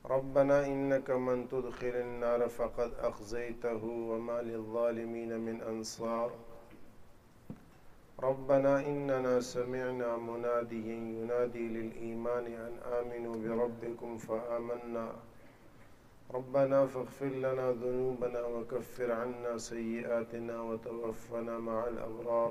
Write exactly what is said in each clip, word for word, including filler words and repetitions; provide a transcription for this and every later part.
ربنا إنك من تدخل النار فقد أخزيته وما للظالمين من أنصار ربنا إننا سمعنا مناديا ينادي للإيمان أن آمنوا بربكم فآمنا ربنا فاغفر لنا ذنوبنا وكفر عنا سيئاتنا وتوفنا مع الأبرار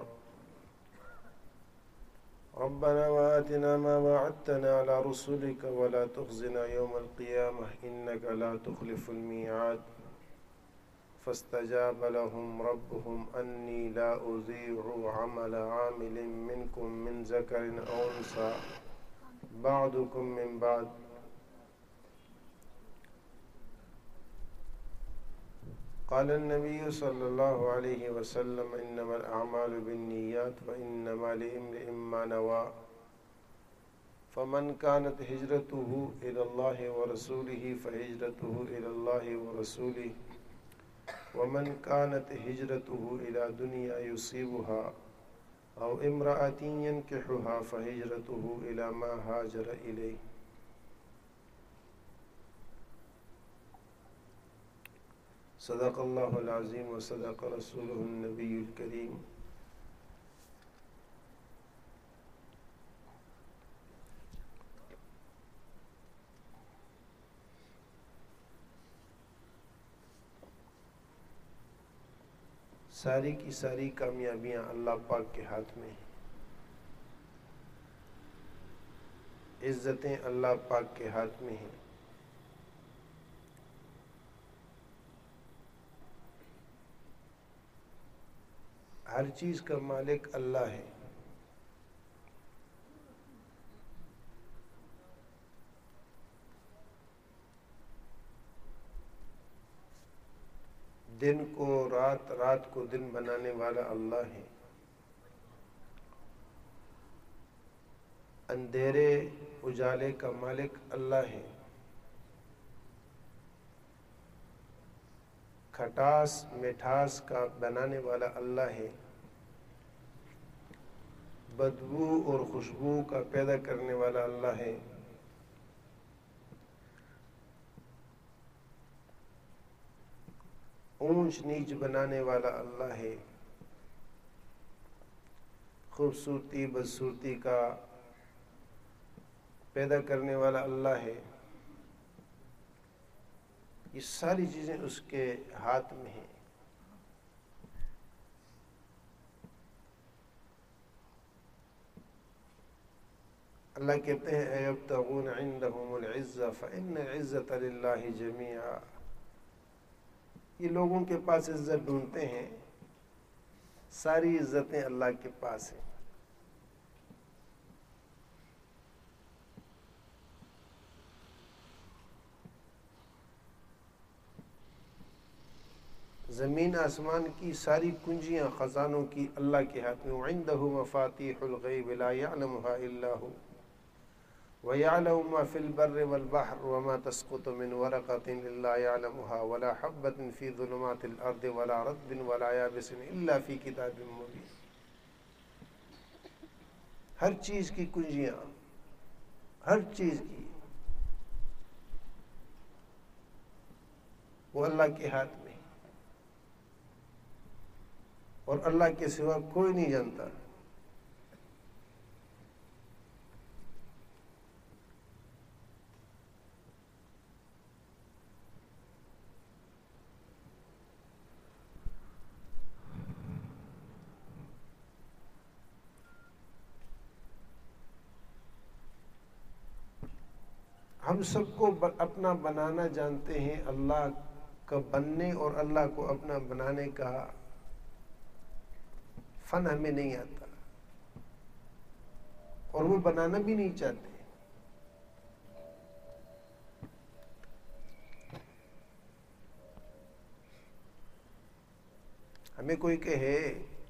ربنا وآتنا ما وعدتنا على رسلك ولا تخزنا يوم القيامة إنك لا تخلف الميعاد فاستجاب لهم ربهم أني لا أضيع عمل عامل منكم من ذكر أو أنثى بعضكم من بعض قال النبي صلى الله عليه وسلم إنما الأعمال بالنيات وإنما لامرئ ما نوى فمن كانت هجرته إلى الله ورسوله فهجرته إلى الله ورسوله ومن كانت هجرته إلى دنيا يصيبها أو امرأة ينكحها فهجرته إلى ما هاجر إليه صدق اللہ العظیم وصدق رسولہ النبی الکریم۔ ساری کی ساری کامیابیاں اللہ پاک کے ہاتھ میں ہیں، عزتیں اللہ پاک کے ہاتھ میں ہیں، ہر چیز کا مالک اللہ ہے۔ دن کو رات، رات کو دن بنانے والا اللہ ہے، اندھیرے اجالے کا مالک اللہ ہے، کھٹاس مٹھاس کا بنانے والا اللہ ہے، بدبو اور خوشبو کا پیدا کرنے والا اللہ ہے، اونچ نیچ بنانے والا اللہ ہے، خوبصورتی بدصورتی کا پیدا کرنے والا اللہ ہے۔ یہ ساری چیزیں اس کے ہاتھ میں ہیں۔ اللہ کہتے ہیں اَيَبْتَغُونَ عِنْدَهُمُ الْعِزَّةَ فَإِنَّ الْعِزَّةَ لِلَّهِ جَمِيعًا، یہ لوگوں کے پاس عزت ڈھونڈتے ہیں، ساری عزتیں اللہ کے پاس ہیں۔ زمین آسمان کی ساری کنجیاں خزانوں کی اللہ کے ہاتھ میں، وعنده مفاتیح الغیب لا یعلمها الا هو وَيَعْلَمُ مَا فِي الْبَرِّ وَالْبَحْرِ وَمَا تَسْقُطُ مِنْ وَرَقَةٍ إِلَّا يَعْلَمُهَا وَلَا حَبَّةٍ فِي ظُلُمَاتِ الْأَرْضِ وَلَا رَطْبٍ وَلَا يَابِسٍ إِلَّا فِي كِتَابٍ مُبِينٍ۔ ہر چیز کی کنجیاں، ہر چیز کی، وہ اللہ کے ہاتھ میں، اور اللہ کے سوا کوئی نہیں جانتا۔ ہم سب کو اپنا بنانا جانتے ہیں، اللہ کا بننے اور اللہ کو اپنا بنانے کا فن ہمیں نہیں آتا، اور وہ بنانا بھی نہیں چاہتے۔ ہمیں کوئی کہے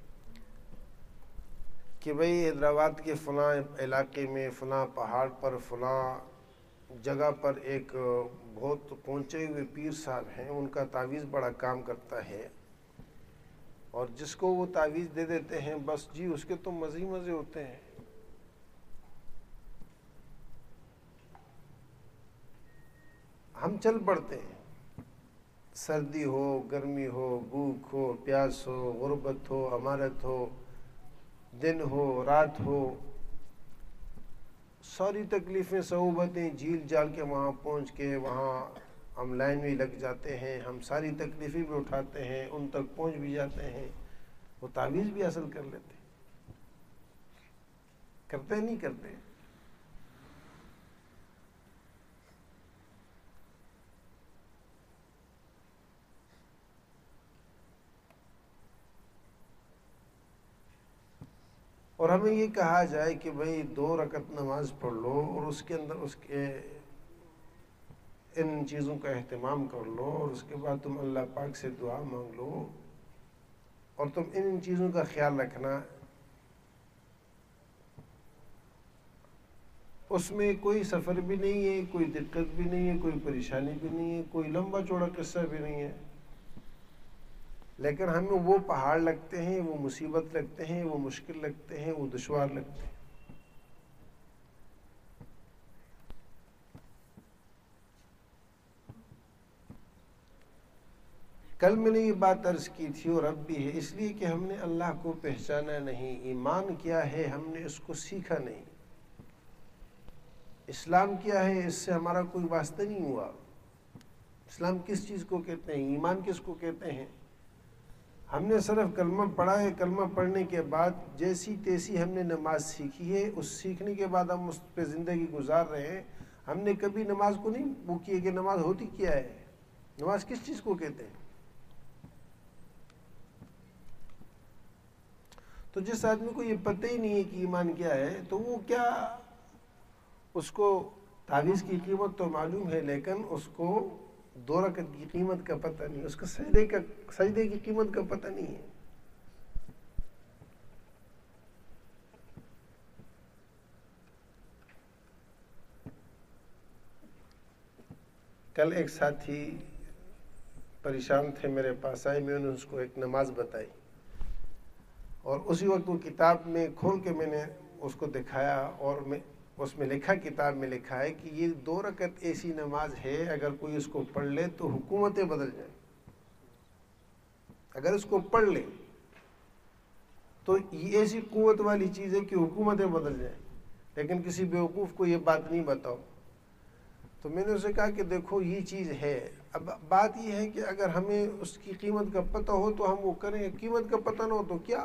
کہ بھئی حیدرآباد کے فلاں علاقے میں فلاں پہاڑ پر فلاں جگہ پر ایک بہت پہنچے ہوئے پیر صاحب ہیں، ان کا تعویذ بڑا کام کرتا ہے، اور جس کو وہ تعویذ دے دیتے ہیں بس جی اس کے تو مزے ہی مزے ہوتے ہیں۔ ہم چل پڑتے ہیں، سردی ہو، گرمی ہو، بھوک ہو، پیاس ہو، غربت ہو، امارت ہو، دن ہو، رات ہو، ساری تکلیفیں، صعوبتیں جھیل جال کے وہاں پہنچ کے وہاں ہم لائن میں لگ جاتے ہیں، ہم ساری تکلیفیں بھی اٹھاتے ہیں، ان تک پہنچ بھی جاتے ہیں، وہ تعویذ بھی حاصل کر لیتے ہیں۔ کرتے نہیں کرتے؟ اور ہمیں یہ کہا جائے کہ بھئی دو رکعت نماز پڑھ لو اور اس کے اندر اس کے ان چیزوں کا اہتمام کر لو، اور اس کے بعد تم اللہ پاک سے دعا مانگ لو، اور تم ان ان چیزوں کا خیال رکھنا، اس میں کوئی سفر بھی نہیں ہے، کوئی دقت بھی نہیں ہے، کوئی پریشانی بھی نہیں ہے، کوئی لمبا چوڑا قصہ بھی نہیں ہے، لیکن ہمیں وہ پہاڑ لگتے ہیں، وہ مصیبت لگتے ہیں، وہ مشکل لگتے ہیں، وہ دشوار لگتے ہیں۔ کل میں نے یہ بات عرض کی تھی اور اب بھی ہے، اس لیے کہ ہم نے اللہ کو پہچانا نہیں، ایمان کیا ہے ہم نے اس کو سیکھا نہیں، اسلام کیا ہے اس سے ہمارا کوئی واسطہ نہیں ہوا۔ اسلام کس چیز کو کہتے ہیں، ایمان کس کو کہتے ہیں؟ ہم نے صرف کلمہ پڑھا ہے، کلمہ پڑھنے کے بعد جیسی تیسی ہم نے نماز سیکھی ہے، اس سیکھنے کے بعد ہم اس پہ زندگی گزار رہے ہیں۔ ہم نے کبھی نماز کو نہیں وہ کیا کہ نماز ہوتی کیا ہے، نماز کس چیز کو کہتے ہیں۔ تو جس آدمی کو یہ پتہ ہی نہیں ہے کہ ایمان کیا ہے، تو وہ کیا، اس کو تعویذ کی قیمت تو معلوم ہے، لیکن اس کو دو رکعت کی قیمت کا پتہ نہیں، اس کا سجدے کا سجدے کی قیمت کا پتہ نہیں ہے۔ کل ایک ساتھی پریشان تھے، میرے پاس آئے، میں نے اس کو ایک نماز بتائی، اور اسی وقت وہ کتاب میں کھول کے میں نے اس کو دکھایا، اور میں اس میں لکھا، کتاب میں لکھا ہے کہ یہ دو رکعت ایسی نماز ہے، اگر کوئی اس کو پڑھ لے تو حکومتیں بدل جائیں۔ اگر اس کو پڑھ لے تو یہ ایسی قوت والی چیز ہے کہ حکومتیں بدل جائیں، لیکن کسی بیوقوف کو یہ بات نہیں بتاؤ۔ تو میں نے اسے کہا کہ دیکھو یہ چیز ہے، اب بات یہ ہے کہ اگر ہمیں اس کی قیمت کا پتہ ہو تو ہم وہ کریں، قیمت کا پتہ نہ ہو تو کیا۔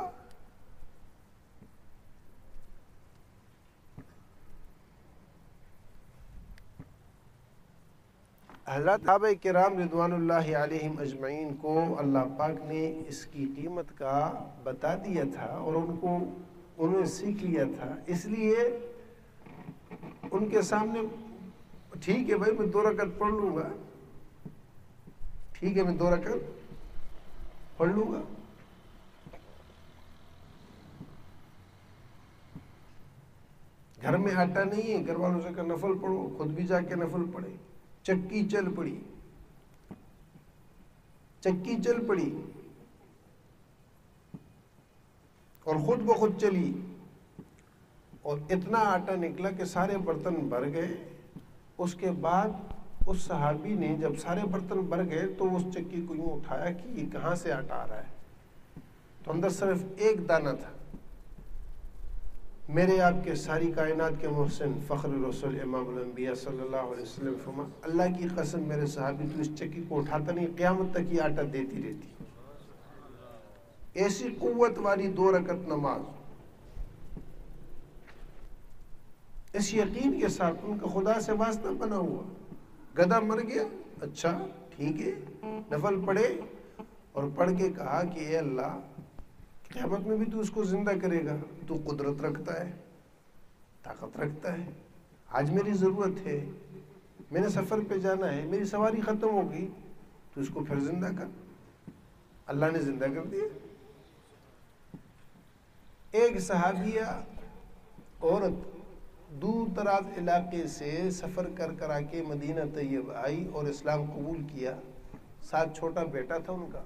حضرت صحابہ کرام رضوان اللہ علیہم اجمعین کو اللہ پاک نے اس کی قیمت کا بتا دیا تھا، اور ان کو انہوں نے سیکھ لیا تھا، اس لیے ان کے سامنے ٹھیک ہے بھائی میں دو رکعت پڑھ لوں گا، ٹھیک ہے میں دو رکعت پڑھ لوں گا۔ گھر میں آٹا نہیں ہے، گھر والوں سے کہ نفل پڑھو، خود بھی جا کے نفل پڑھے، چکی چل پڑی، چکی چل پڑی اور خود بخود چلی، اور اتنا آٹا نکلا کہ سارے برتن بھر گئے۔ اس کے بعد اس صحابی نے جب سارے برتن بھر گئے تو اس چکی کو یوں اٹھایا کہ یہ کہاں سے آٹا آ رہا ہے، تو اندر صرف ایک دانہ تھا۔ میرے آپ کے ساری کائنات کے محسن فخر رسول امام الانبیاء صلی اللہ علیہ وسلم فرما، اللہ کی قسم میرے صحابی تو اس چکی کو اٹھاتا نہیں، قیامت تک یہ آٹا دیتی رہتی۔ ایسی قوت والی دو رکعت نماز، اس یقین کے ساتھ ان کا خدا سے واسطہ بنا ہوا۔ گدھا مر گیا، اچھا ٹھیک ہے، نفل پڑھے، اور پڑھ کے کہا کہ اے اللہ قیامت میں بھی تو اس کو زندہ کرے گا، تو قدرت رکھتا ہے، طاقت رکھتا ہے، آج میری ضرورت ہے، میں نے سفر پہ جانا ہے، میری سواری ختم ہو گئی، تو اس کو پھر زندہ کر۔ اللہ نے زندہ کر دیا۔ ایک صحابیہ عورت دور دراز علاقے سے سفر کر کر آ کے مدینہ طیب آئی اور اسلام قبول کیا، ساتھ چھوٹا بیٹا تھا ان کا۔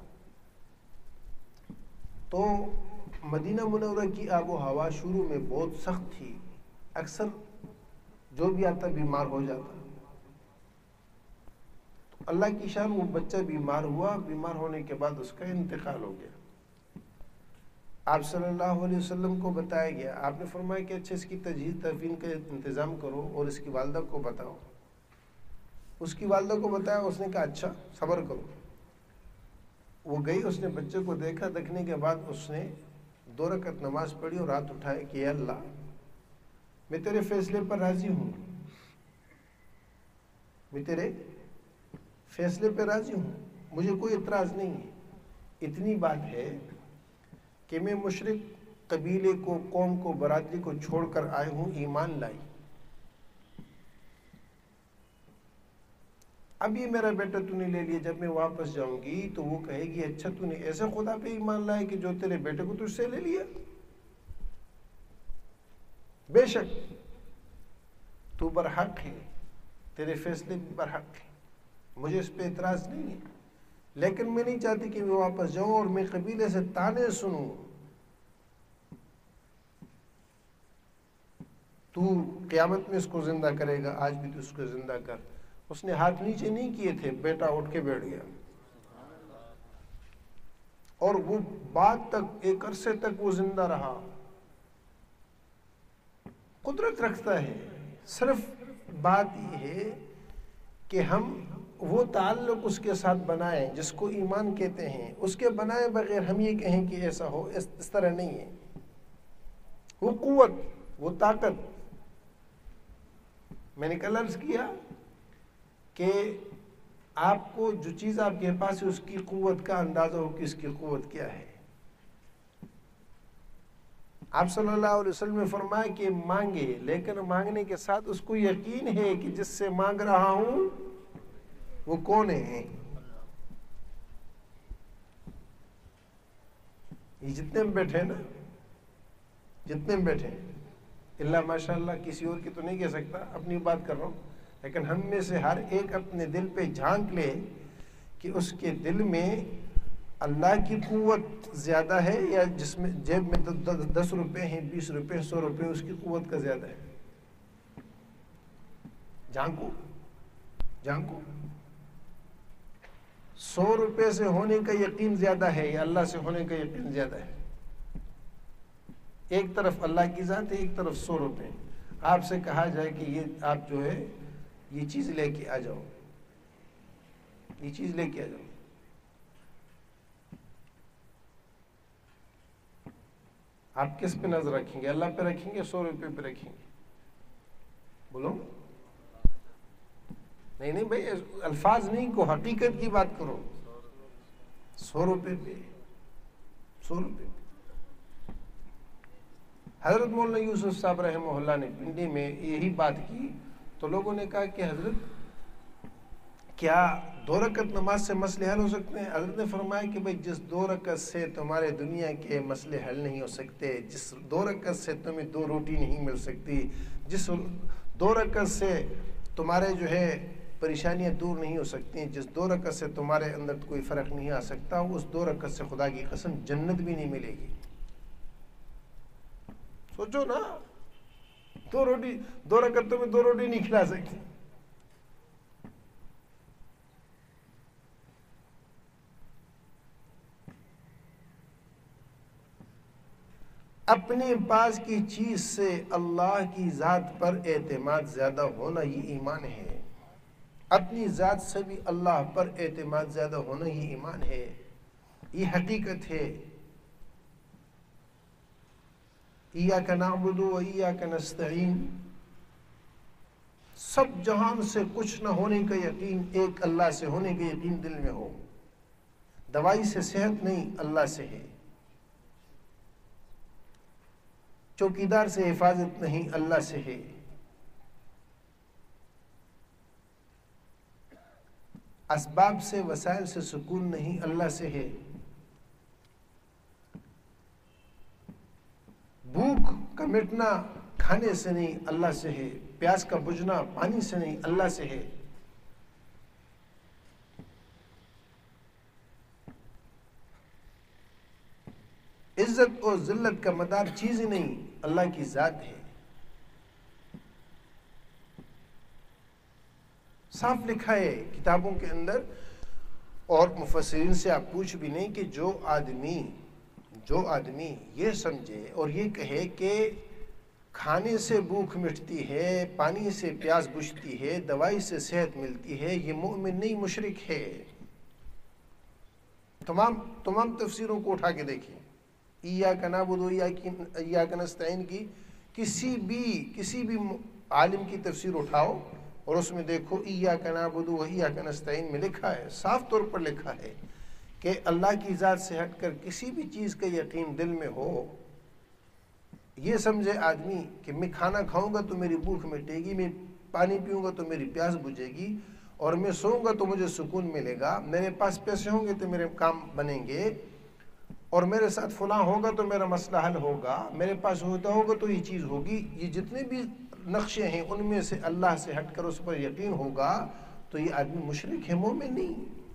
تو مدینہ منورہ کی آب و ہوا شروع میں بہت سخت تھی، اکثر جو بھی آتا بیمار ہو جاتا، اللہ کی شان، وہ بچہ بیمار ہوا، بیمار ہونے کے بعد اس کا انتقال ہو گیا. آپ صلی اللہ علیہ وسلم کو بتایا گیا. آپ نے فرمایا کہ اچھا اس کی تجہیز تدفین کا انتظام کرو اور اس کی والدہ کو بتاؤ. اس کی والدہ کو بتایا، اس نے کہا اچھا صبر کرو. وہ گئی، اس نے بچے کو دیکھا، دیکھنے کے بعد اس نے دو رکعت نماز پڑھی اور ہاتھ اٹھائے کہ اے اللہ میں تیرے فیصلے پر راضی ہوں، میں تیرے فیصلے پہ راضی ہوں، مجھے کوئی اعتراض نہیں ہے. اتنی بات ہے کہ میں مشرک قبیلے کو، قوم کو، برادری کو چھوڑ کر آئے ہوں، ایمان لائی. اب یہ میرا بیٹا تو نے لے لیا، جب میں واپس جاؤں گی تو وہ کہے گی اچھا تو نے ایسے خدا پہ ایمان لائے کہ جو تیرے بیٹے کو تجھ سے لے لیا. بے شک تو برحق ہے، تیرے فیصلے بھی برحق ہیں، مجھے اس پہ اعتراض نہیں ہے، لیکن میں نہیں چاہتی کہ میں واپس جاؤں اور میں قبیلے سے تانے سنوں. تو قیامت میں اس کو زندہ کرے گا، آج بھی تو اس کو زندہ کر. اس نے ہاتھ نیچے نہیں کیے تھے، بیٹا اٹھ کے بیٹھ گیا. اور وہ بعد تک، ایک عرصے تک وہ زندہ رہا. قدرت رکھتا ہے. صرف بات یہ ہے کہ ہم وہ تعلق اس کے ساتھ بنائیں جس کو ایمان کہتے ہیں. اس کے بنائے بغیر ہم یہ کہیں کہ ایسا ہو، اس, اس طرح نہیں ہے. وہ قوت، وہ طاقت، میں نے کل عرض کیا کہ آپ کو جو چیز آپ کے پاس ہے اس کی قوت کا اندازہ ہو کہ اس کی قوت کیا ہے. آپ صلی اللہ علیہ وسلم نے فرمایا کہ مانگے، لیکن مانگنے کے ساتھ اس کو یقین ہے کہ جس سے مانگ رہا ہوں وہ کون ہے. یہ جتنے میں بیٹھے نا، جتنے میں بیٹھے اللہ ماشاء اللہ، کسی اور کی تو نہیں کہہ سکتا، اپنی بات کر رہا ہوں، لیکن ہم میں سے ہر ایک اپنے دل پہ جھانک لے کہ اس کے دل میں اللہ کی قوت زیادہ ہے یا جس میں جیب میں دس روپے ہیں، بیس روپے، سو روپے، اس کی قوت کا زیادہ ہے. جھانکو جھانکو سو روپے سے ہونے کا یقین زیادہ ہے یا اللہ سے ہونے کا یقین زیادہ ہے؟ ایک طرف اللہ کی ذات ہے، ایک طرف سو روپے. آپ سے کہا جائے کہ یہ آپ جو ہے یہ چیز لے کے آ جاؤ، یہ چیز لے کے آ جاؤ، آپ کس پہ نظر رکھیں گے؟ اللہ پہ رکھیں گے، سو روپے پہ رکھیں گے؟ بولو. نہیں نہیں بھائی، الفاظ نہیں کو، حقیقت کی بات کرو. سو روپے پہ، سو روپے پہ. حضرت مولانا یوسف صاحب رحمہ اللہ نے پنڈی میں یہی بات کی تو لوگوں نے کہا کہ حضرت کیا دو رکعت نماز سے مسئلے حل ہو سکتے ہیں؟ حضرت نے فرمایا کہ بھئی جس دو رکعت سے تمہارے دنیا کے مسئلے حل نہیں ہو سکتے، جس دو رکعت سے تمہیں دو روٹی نہیں مل سکتی، جس دو رکعت سے تمہارے جو ہے پریشانیاں دور نہیں ہو سکتی، جس دو رکعت سے تمہارے اندر کوئی فرق نہیں آ سکتا، اس دو رکعت سے خدا کی قسم جنت بھی نہیں ملے گی. سوچو نا، دو روٹی، دو رکعتوں میں دو روٹی نہیں کھلا سکتی. اپنے پاس کی چیز سے اللہ کی ذات پر اعتماد زیادہ ہونا یہ ایمان ہے. اپنی ذات سے بھی اللہ پر اعتماد زیادہ ہونا یہ ایمان ہے، یہ حقیقت ہے. ایاک نعبد و ایاک نستعین. سب جہان سے کچھ نہ ہونے کا یقین، ایک اللہ سے ہونے کا یقین دل میں ہو. دوائی سے صحت نہیں، اللہ سے ہے. چوکیدار سے حفاظت نہیں، اللہ سے ہے. اسباب سے، وسائل سے سکون نہیں، اللہ سے ہے. بھوک کا مٹنا کھانے سے نہیں، اللہ سے ہے. پیاس کا بجھنا پانی سے نہیں، اللہ سے ہے. عزت اور ذلت کا مدار چیز ہی نہیں، اللہ کی ذات ہے. صاف لکھا ہے کتابوں کے اندر. اور مفسرین سے آپ پوچھ بھی نہیں کہ جو آدمی جو آدمی یہ سمجھے اور یہ کہے کہ کھانے سے بھوک مٹتی ہے، پانی سے پیاس بجھتی ہے، دوائی سے صحت ملتی ہے، یہ مومن نہیں مشرک ہے. تمام تمام تفسیروں کو اٹھا کے دیکھیں، ایاک نعبد و ایاک نستعین کی کسی بھی کسی بھی عالم کی تفسیر اٹھاؤ اور اس میں دیکھو ایاک نعبد و ایاک نستعین میں لکھا ہے، صاف طور پر لکھا ہے کہ اللہ کی ذات سے ہٹ کر کسی بھی چیز کا یقین دل میں ہو. یہ سمجھے آدمی کہ میں کھانا کھاؤں گا تو میری بھوک مٹے گی، میں پانی پیوں گا تو میری پیاس بجھے گی، اور میں سوؤں گا تو مجھے سکون ملے گا، میرے پاس پیسے ہوں گے تو میرے کام بنیں گے، اور میرے ساتھ فلاں ہوگا تو میرا مسئلہ حل ہوگا، میرے پاس ہوتا ہوگا تو یہ چیز ہوگی. یہ جتنے بھی نقشے ہیں ان میں سے اللہ سے ہٹ کر اس پر یقین ہوگا تو یہ آدمی مشرک ہے، مومن نہیں.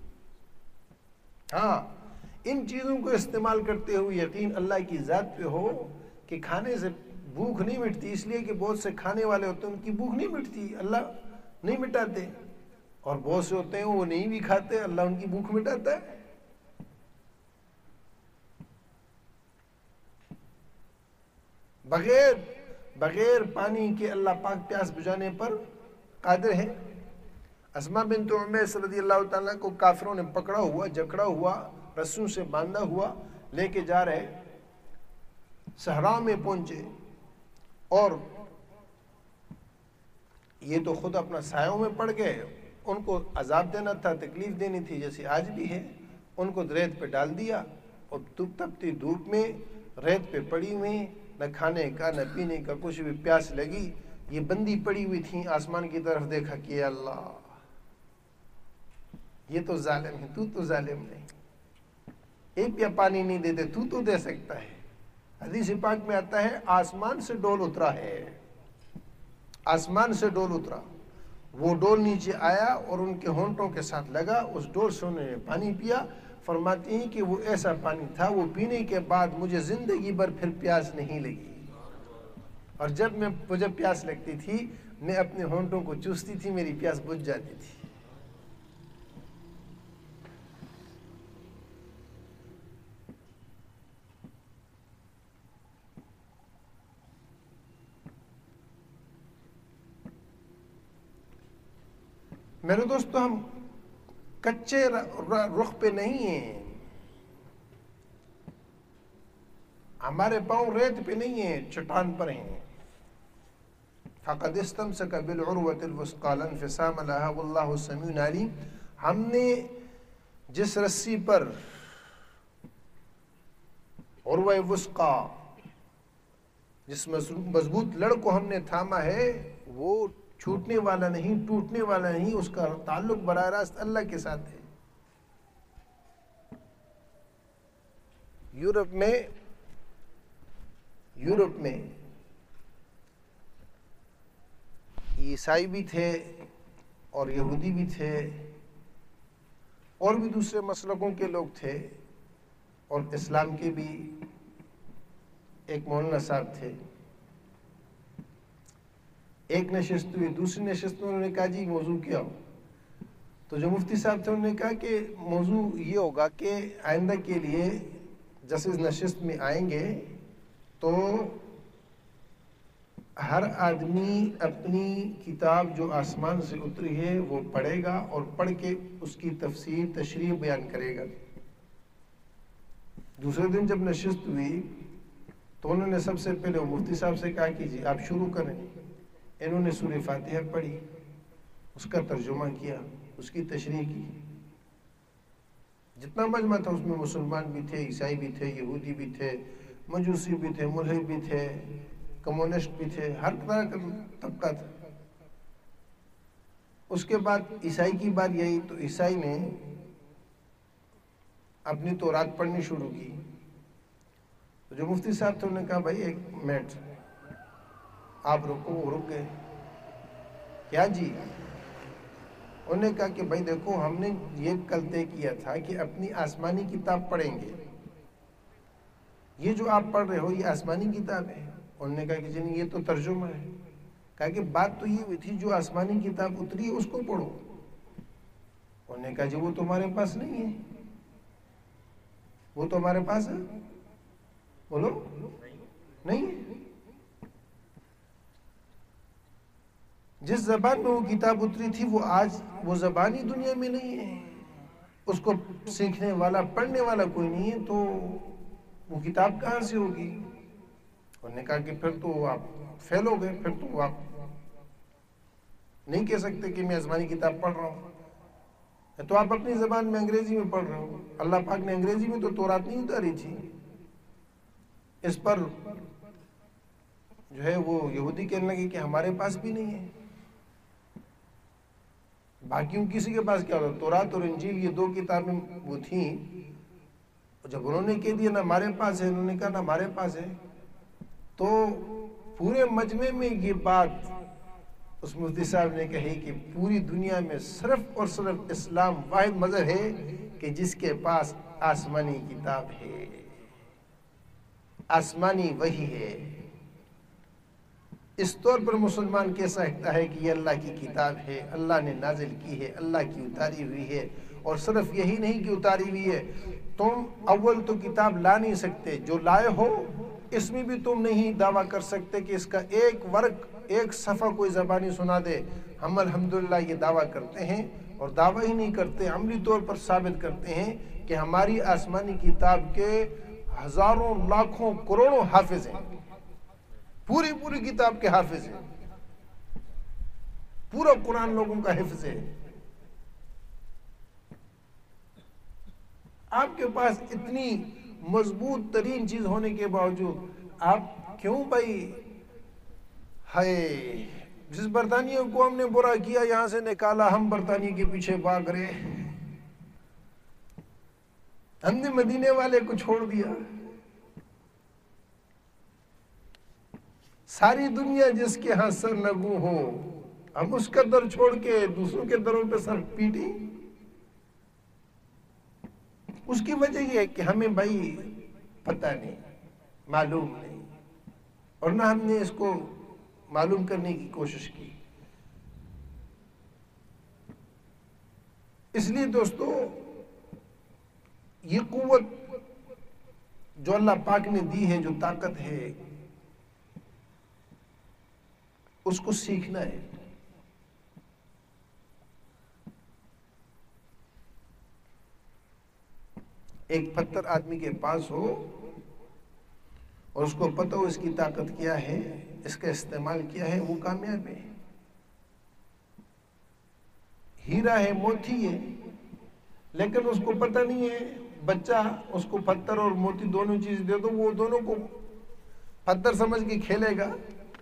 ہاں، ان چیزوں کو استعمال کرتے ہوئے یقین اللہ کی ذات پہ ہو کہ کھانے سے بھوک نہیں مٹتی، اس لیے کہ بہت سے کھانے والے ہوتے ہیں ان کی بھوک نہیں مٹتی، اللہ نہیں مٹاتے، اور بہت سے ہوتے ہیں وہ نہیں بھی کھاتے، اللہ ان کی بھوک مٹاتا ہے. بغیر بغیر پانی کے اللہ پاک پیاس بجھانے پر قادر ہے. اسماء بنت عمیس رضی اللہ تعالیٰ کو کافروں نے پکڑا ہوا، جکڑا ہوا، رسیوں سے باندھا ہوا لے کے جا رہے، صحرا میں پہنچے، اور یہ تو خود اپنا سایوں میں پڑ گئے. ان کو عذاب دینا تھا، تکلیف دینی تھی جیسے آج بھی ہے. ان کو ریت پہ ڈال دیا اور تپتی دھوپ میں ریت پہ پڑی ہوئی، نہ کھانے کا نہ پینے کا کچھ بھی، پیاس لگی. یہ بندی پڑی ہوئی تھی، آسمان کی طرف دیکھا کہ اللہ یہ تو ظالم ہے، تو تو ظالم نہیں، ایک پیا پانی نہیں دیتے، تو تو دے سکتا ہے. حدیث پاک میں آتا ہے آسمان سے ڈول اترا ہے، آسمان سے ڈول اترا، وہ ڈول نیچے آیا اور ان کے ہونٹوں کے ساتھ لگا، اس ڈول سے انہوں نے پانی پیا. فرماتی ہیں کہ وہ ایسا پانی تھا، وہ پینے کے بعد مجھے زندگی بھر پھر پیاس نہیں لگی، اور جب میں مجھے پیاس لگتی تھی میں اپنے ہونٹوں کو چوستی تھی، میری پیاس بجھ جاتی تھی. میرے دوستو، ہم کچے رخ پہ نہیں ہیں، ہمارے پاؤں ریت پہ نہیں ہیں، چٹان پر ہیں. فَقَدْ اسْتَمْسَكَ بِالْعُرْوَةِ الْوُثْقَىٰ لَا انْفِصَامَ لَهَا وَاللَّهُ سَمِيعٌ عَلِيمٌ. ہم نے جس رسی پر عروہ وثقیٰ، جس مضبوط لڑ کو ہم نے تھاما ہے، وہ چھوٹنے والا نہیں، ٹوٹنے والا نہیں، اس کا تعلق براہ راست اللہ کے ساتھ ہے. یورپ میں یورپ میں عیسائی بھی تھے اور یہودی بھی تھے اور بھی دوسرے مسلکوں کے لوگ تھے، اور اسلام کے بھی ایک مولانا صاحب تھے. ایک نشست ہوئی، دوسری نشست میں انہوں نے کہا جی موضوع کیا ہو؟ تو جو مفتی صاحب تھے انہوں نے کہا کہ موضوع یہ ہوگا کہ آئندہ کے لیے جس اس نشست میں آئیں گے تو ہر آدمی اپنی کتاب جو آسمان سے اتری ہے وہ پڑھے گا اور پڑھ کے اس کی تفسیر تشریح بیان کرے گا. دوسرے دن جب نشست ہوئی تو انہوں نے سب سے پہلے مفتی صاحب سے کہا کہ جی آپ شروع کریں. انہوں نے سورہ فاتحہ پڑھی، اس کا ترجمہ کیا، اس کی تشریح کی. جتنا مجمع تھا اس میں مسلمان بھی تھے، عیسائی بھی تھے، یہودی بھی تھے، مجوسی بھی تھے، ملحد بھی تھے، کمیونسٹ بھی تھے، ہر طرح کا طبقہ تھا. اس کے بعد عیسائی کی بات یہی، تو عیسائی نے اپنی تورات پڑھنی شروع کی. تو جو مفتی صاحب تھے انہوں نے کہا بھائی ایک منٹ آپ رکو. وہ رک گئے. کیا جی؟ انہوں نے کہا کہ بھائی دیکھو ہم نے یہ کل طے کیا تھا کہ اپنی آسمانی کتاب پڑھیں گے، یہ جو آپ پڑھ رہے ہو یہ آسمانی کتاب ہے. انہوں نے کہا کہ جی نہیں یہ تو ترجمہ ہے. کہا کہ بات تو یہ ہوئی تھی جو آسمانی کتاب اتری ہے اس کو پڑھو. انہوں نے کہا جی وہ تو ہمارے پاس نہیں ہے، وہ تو ہمارے پاس ہے، بولو نہیں ہے۔ جس زبان میں وہ کتاب اتری تھی وہ آج وہ زبان ہی دنیا میں نہیں ہے، اس کو سیکھنے والا پڑھنے والا کوئی نہیں ہے، تو وہ کتاب کہاں سے ہوگی؟ انہوں نے کہا کہ پھر تو آپ فیل ہو گئے، پھر تو آپ نہیں کہہ سکتے کہ میں آسمانی کتاب پڑھ رہا ہوں، تو آپ اپنی زبان میں انگریزی میں پڑھ رہے ہو۔ اللہ پاک نے انگریزی میں تو تورات نہیں اتاری تھی۔ اس پر جو ہے وہ یہودی کہنے لگے کہ ہمارے پاس بھی نہیں ہے، باقیوں کسی کے پاس کیا ہوتا؟ تورات اور انجیل یہ دو کتابیں وہ تھیں، جب انہوں نے کہہ دیا نہ ہمارے پاس ہے، انہوں نے کہا نہ ہمارے پاس ہے، تو پورے مجمع میں یہ بات اس مفتی صاحب نے کہی کہ پوری دنیا میں صرف اور صرف اسلام واحد مذہب ہے کہ جس کے پاس آسمانی کتاب ہے، آسمانی وحی ہے۔ اس طور پر مسلمان کہہ سکتا ہے کہ یہ اللہ کی کتاب ہے، اللہ نے نازل کی ہے، اللہ کی اتاری ہوئی ہے۔ اور صرف یہی نہیں کہ اتاری ہوئی ہے، تم اول تو کتاب لا نہیں سکتے، جو لائے ہو اس میں بھی تم نہیں دعویٰ کر سکتے کہ اس کا ایک ورق ایک صفحہ کوئی زبانی سنا دے۔ ہم الحمدللہ یہ دعویٰ کرتے ہیں، اور دعویٰ ہی نہیں کرتے، عملی طور پر ثابت کرتے ہیں کہ ہماری آسمانی کتاب کے ہزاروں لاکھوں کروڑوں حافظ ہیں، پوری پوری کتاب کے حافظ ہیں، پورا قرآن لوگوں کا حفظ ہے۔ آپ کے پاس اتنی مضبوط ترین چیز ہونے کے باوجود آپ کیوں بھائی ہائے جس برطانیہ کو ہم نے برا کیا یہاں سے نکالا، ہم برطانیہ کے پیچھے بھاگ رہے، ہم نے مدینے والے کو چھوڑ دیا۔ ساری دنیا جس کے ہاں سر نگوں ہو، ہم اس کا در چھوڑ کے دوسروں کے دروں پہ سر پیٹی۔ اس کی وجہ یہ ہے کہ ہمیں بھائی پتہ نہیں، معلوم نہیں، اور نہ ہم نے اس کو معلوم کرنے کی کوشش کی۔ اس لیے دوستو یہ قوت جو اللہ پاک نے دی ہے، جو طاقت ہے، اس کو سیکھنا ہے۔ ایک پتھر آدمی کے پاس ہو اور اس کو پتہ ہو اس کی طاقت کیا ہے، اس کا استعمال کیا ہے، وہ کامیاب ہے۔ ہیرا ہے، موتی ہے، لیکن اس کو پتہ نہیں ہے، بچہ اس کو پتھر اور موتی دونوں چیز دے دو، وہ دونوں کو پتھر سمجھ کے کھیلے گا۔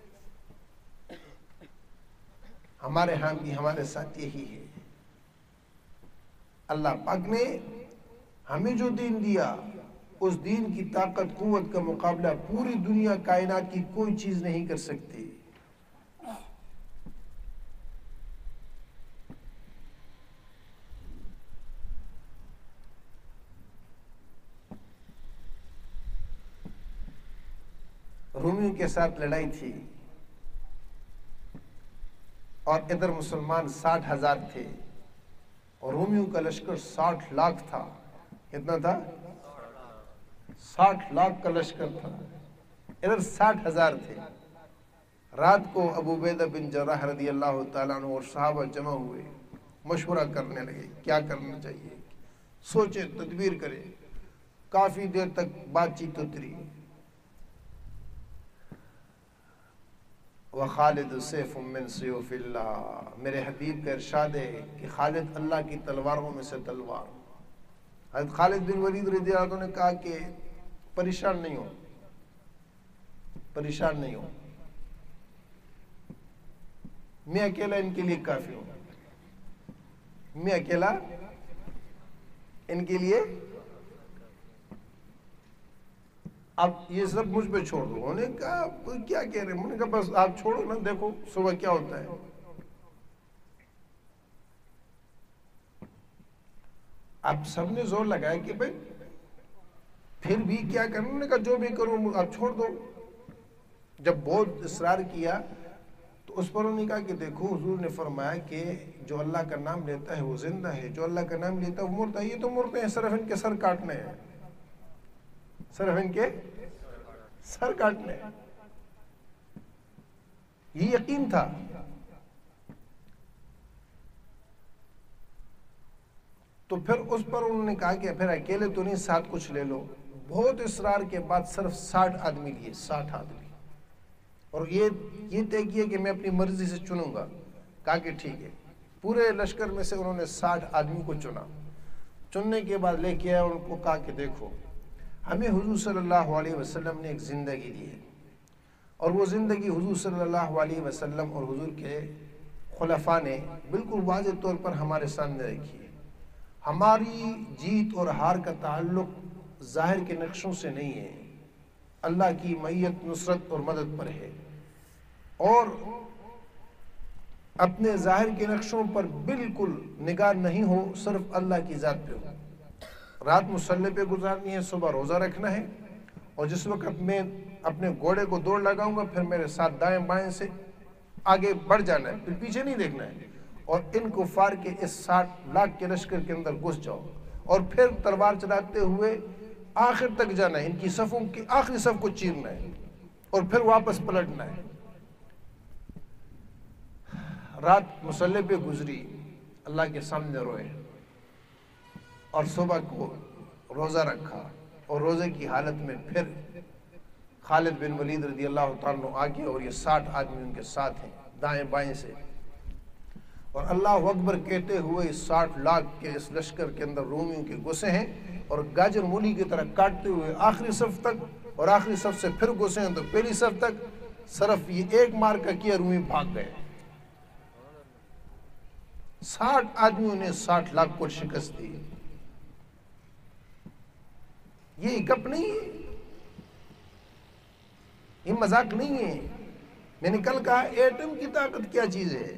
ہمارے ہاں بھی ہمارے ساتھ یہی ہے۔ اللہ پاک نے ہمیں جو دین دیا، اس دین کی طاقت قوت کا مقابلہ پوری دنیا کائنات کی کوئی چیز نہیں کر سکتی۔ رومیوں کے ساتھ لڑائی تھی، اور ادھر مسلمان ساٹھ ہزار تھے، اور رومیوں کا لشکر ساٹھ لاکھ تھا۔ کتنا تھا؟ ساٹھ لاکھ کا لشکر تھا، ادھر ساٹھ ہزار تھے۔ رات کو ابو عبیدہ بن جراح رضی اللہ تعالیٰ عنہ اور صحابہ جمع ہوئے، مشورہ کرنے لگے کیا کرنا چاہیے، سوچے، تدبیر کرے۔ کافی دیر تک بات چیت اتری۔ وَخَالِدُ سَيْفٌ مِّن سُيُوفِ اللَّهِ، میرے حبیب کا ارشاد ہے کہ خالد اللہ کی تلواروں میں سے تلوار۔ حضرت خالد بن ولید رضی اللہ عنہ نے کہا کہ پریشان نہیں ہو، پریشان نہیں ہو، میں اکیلا ان کے لیے کافی ہوں، میں اکیلا ان کے لیے، اب یہ سب مجھ پہ چھوڑ دو۔ انہوں نے کہا کیا کہہ رہے ہیں؟ میں نے کہا بس آپ چھوڑو نا، دیکھو صبح کیا ہوتا ہے۔ اب سب نے زور لگایا کہ بھائی پھر بھی کیا کرنا، نے کہا جو بھی کروں آپ چھوڑ دو۔ جب بہت اصرار کیا تو اس پر انہوں نے کہا کہ دیکھو حضور نے فرمایا کہ جو اللہ کا نام لیتا ہے وہ زندہ ہے، جو اللہ کا نام لیتا ہے وہ مردہ ہے۔ یہ تو مردے ہیں، صرف ان کے سر کاٹنے ہیں، صرف ان کے سر کاٹنے ہیں۔ یہ یقین تھا۔ تو پھر اس پر انہوں نے کہا کہ پھر اکیلے تو نہیں، ساتھ کچھ لے لو۔ بہت اصرار کے بعد صرف ساٹھ آدمی لیے، ساٹھ آدمی، اور یہ یہ طے کیا کہ میں اپنی مرضی سے چنوں گا۔ کہا کہ ٹھیک ہے۔ پورے لشکر میں سے انہوں نے ساٹھ آدمی کو چنا۔ چننے کے بعد لے کے آیا، ان کو کہا کہ دیکھو ہمیں حضور صلی اللہ علیہ وسلم نے ایک زندگی دی ہے، اور وہ زندگی حضور صلی اللہ علیہ وسلم اور حضور کے خلفاء نے بالکل واضح طور پر ہمارے سامنے رکھی ہے۔ ہماری جیت اور ہار کا تعلق ظاہر کے نقشوں سے نہیں ہے، اللہ کی معیت، نصرت اور مدد پر ہے، اور اپنے ظاہر کے نقشوں پر بالکل نگاہ نہیں ہو، صرف اللہ کی ذات پہ ہو۔ رات مصلی پہ گزارنی ہے، صبح روزہ رکھنا ہے، اور جس وقت میں اپنے گھوڑے کو دوڑ لگاؤں گا پھر میرے ساتھ دائیں بائیں سے آگے بڑھ جانا ہے، پھر پیچھے نہیں دیکھنا ہے، اور ان کفار کے اس ساٹھ لاکھ کے لشکر کے اندر گھس جاؤ، اور پھر تلوار چلاتے ہوئے آخر تک جانا ہے، ان کی صفوں کی آخری صف کو چیرنا ہے، اور پھر واپس پلٹنا ہے۔ رات مصلی پہ گزری، اللہ کے سامنے روئے، اور صبح کو روزہ رکھا، اور روزے کی حالت میں پھر خالد بن ولید رضی اللہ تعالیٰ عنہ آگے، اور یہ ساٹھ آدمی ان کے ساتھ ہیں دائیں بائیں سے، اور اللہ اکبر کہتے ہوئے اس ساٹھ لاکھ کے اس لشکر کے اندر رومیوں کے گھسے ہیں، اور گاجر مولی کی طرح کاٹتے ہوئے آخری صف تک، اور آخری صف سے پھر گھسے ہیں تو پہلی صف تک، صرف یہ ایک مار کا کیا رومی بھاگ گئے۔ ساٹھ آدمیوں نے ساٹھ لاکھ کو شکست دی۔ یہ گپ نہیں ہے، یہ مذاق نہیں ہے۔ میں نے کل کہا ایٹم کی طاقت کیا چیز ہے؟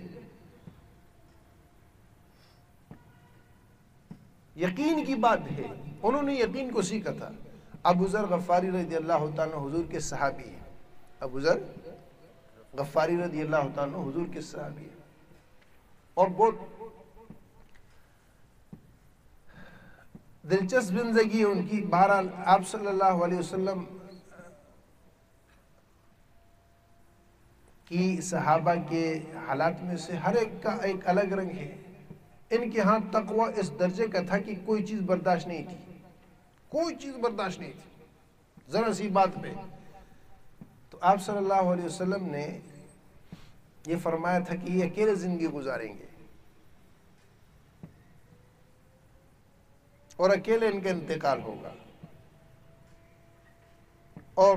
یقین کی بات ہے۔ انہوں نے یقین کو سیکھا تھا۔ ابو ذر غفاری رضی اللہ تعالیٰ حضور کے صحابی ہیں۔ ابو ذر غفاری رضی اللہ تعالیٰ حضور کے صحابی ہیں، اور بہت دلچسپ زندگی ہے ان کی۔ بہرحال آپ صلی اللہ علیہ وسلم کی صحابہ کے حالات میں سے ہر ایک کا ایک الگ رنگ ہے۔ ان کے ہاں تقوی اس درجے کا تھا کہ کوئی چیز برداشت نہیں تھی، کوئی چیز برداشت نہیں تھی ذرا سی بات پہ۔ تو آپ صلی اللہ علیہ وسلم نے یہ فرمایا تھا کہ یہ اکیلے زندگی گزاریں گے، اور اکیلے ان کا انتقال ہوگا، اور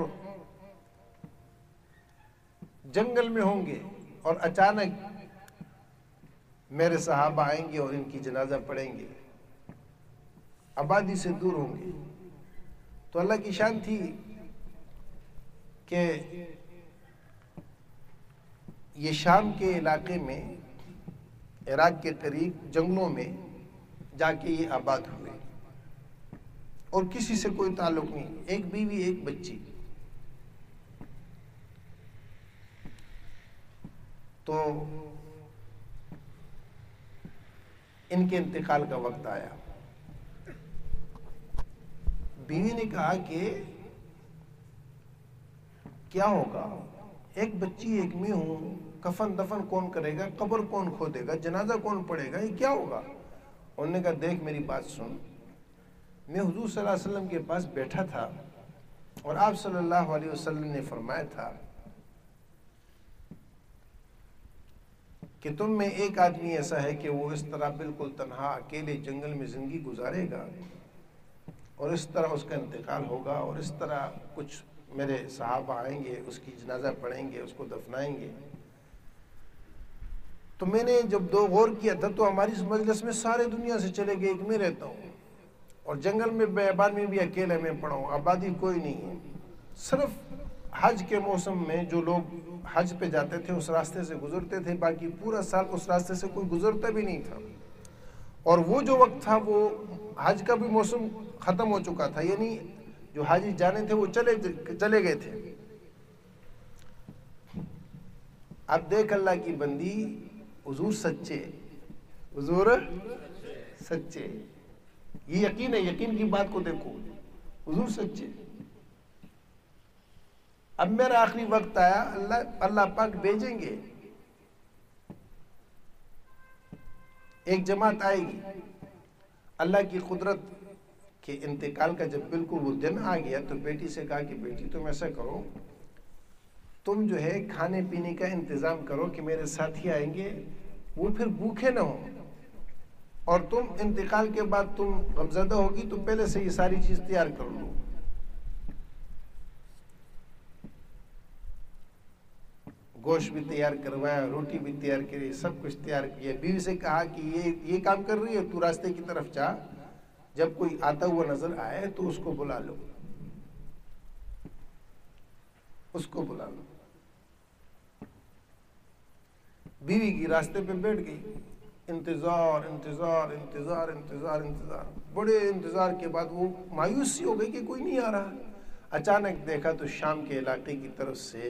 جنگل میں ہوں گے، اور اچانک میرے صحابہ آئیں گے اور ان کی جنازہ پڑھیں گے، آبادی سے دور ہوں گے۔ تو اللہ کی شان تھی کہ یہ شام کے علاقے میں، عراق کے قریب جنگلوں میں جا کے یہ آباد ہوئے، اور کسی سے کوئی تعلق نہیں، ایک بیوی ایک بچی۔ تو ان کے انتقال کا وقت آیا۔ بیوی نے کہا کہ کیا ہوگا، ایک بچی ایک میں ہوں، کفن دفن کون کرے گا، قبر کون کھودے گا، جنازہ کون پڑھے گا، یہ کیا ہوگا؟ انہوں نے کہا دیکھ میری بات سن، میں حضور صلی اللہ علیہ وسلم کے پاس بیٹھا تھا، اور آپ صلی اللہ علیہ وسلم نے فرمایا تھا کہ تم میں ایک آدمی ایسا ہے کہ وہ اس طرح بالکل تنہا اکیلے جنگل میں زندگی گزارے گا، اور اس طرح اس کا انتقال ہوگا، اور اس طرح کچھ میرے صحابہ آئیں گے، اس کی جنازہ پڑھیں گے، اس کو دفنائیں گے۔ تو میں نے جب دو غور کیا تھا تو ہماری اس مجلس میں سارے دنیا سے چلے گئے، ایک میں رہتا ہوں، اور جنگل میں بیابان میں بھی اکیلے میں پڑا ہوں، آبادی کوئی نہیں ہے۔ صرف حج کے موسم میں جو لوگ حج پہ جاتے تھے اس راستے سے گزرتے تھے، باقی پورا سال اس راستے سے کوئی گزرتا بھی نہیں تھا، اور وہ جو وقت تھا وہ حج کا بھی موسم ختم ہو چکا تھا، یعنی جو حاجی جانے تھے وہ چلے چلے گئے تھے۔ اب دیکھ اللہ کی بندی، حضور سچے، حضور سچے، یہ یقین ہے، یقین کی بات کو دیکھو، حضور سچے۔ اب میرا آخری وقت آیا، اللہ اللہ پاک بھیجیں گے، ایک جماعت آئے گی، اللہ کی قدرت کے انتقال کا جب بالکل وہ دن آ گیا تو بیٹی سے کہا کہ بیٹی تم ایسا کرو، تم جو ہے کھانے پینے کا انتظام کرو کہ میرے ساتھی آئیں گے وہ پھر بھوکے نہ ہوں، اور تم انتقال کے بعد تم غمزدہ ہوگی تو پہلے سے یہ ساری چیز تیار کر لو۔ گوشت بھی تیار کروایا، روٹی بھی تیار کری، سب کچھ تیار کیا۔ بیوی سے کہا کہ یہ یہ کام کر رہی ہے، تو راستے کی طرف جا، جب کوئی آتا ہوا نظر آئے تو اس کو بلا لو، اس کو بلا لو۔ بیوی کی راستے پہ بیٹھ گئی، انتظار انتظار انتظار انتظار انتظار بڑے انتظار کے بعد وہ مایوسی ہو گئی کہ کوئی نہیں آ رہا۔ اچانک دیکھا تو شام کے علاقے کی طرف سے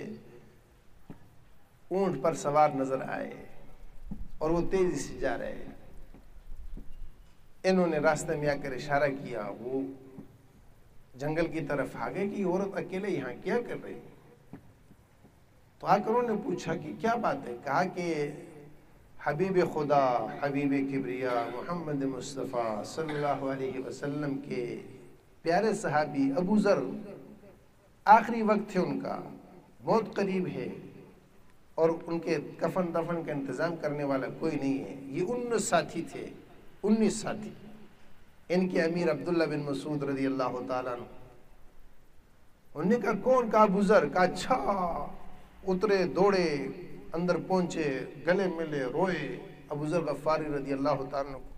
اونٹ پر سوار نظر آئے اور وہ تیزی سے جا رہے ہیں۔ انہوں نے راستے میں آ کر اشارہ کیا، وہ جنگل کی طرف آ گئے کہ یہ عورت اکیلے یہاں کیا کر رہی ہے؟ تو آ کر انہوں نے پوچھا کہ کیا بات ہے؟ کہا کہ حبیب خدا، حبیب کبریا محمد مصطفیٰ صلی اللہ علیہ وسلم کے پیارے صحابی ابو ذر، آخری وقت تھے ان کا، بہت قریب ہے، اور ان کے کفن دفن کا انتظام کرنے والا کوئی نہیں ہے۔ یہ انیس ساتھی تھے، انیس ساتھی، ان کے امیر عبداللہ بن مسعود رضی اللہ تعالیٰ عنہ۔ انہوں نے کہا کون؟ کہا ابو ذر۔ کہا اچھا۔ اترے، دوڑے، اندر پہنچے، گلے ملے، روئے ابو ذر غفاری رضی اللہ تعالیٰ عنہ۔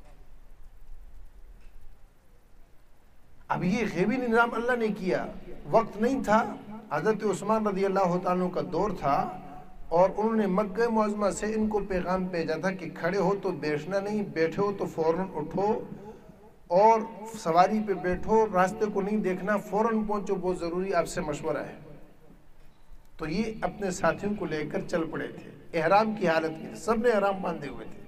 اب یہ غیبی نظام اللہ نے کیا، وقت نہیں تھا، حضرت عثمان رضی اللہ تعالیٰ عنہ کا دور تھا، اور انہوں نے مکہ معظمہ سے ان کو پیغام بھیجا تھا کہ کھڑے ہو تو بیٹھنا نہیں، بیٹھے ہو تو فوراً اٹھو اور سواری پہ بیٹھو، راستے کو نہیں دیکھنا، فوراً پہنچو، بہت ضروری آپ سے مشورہ ہے۔ تو یہ اپنے ساتھیوں کو لے کر چل پڑے تھے، احرام کی حالت میں، سب نے احرام باندھے ہوئے تھے۔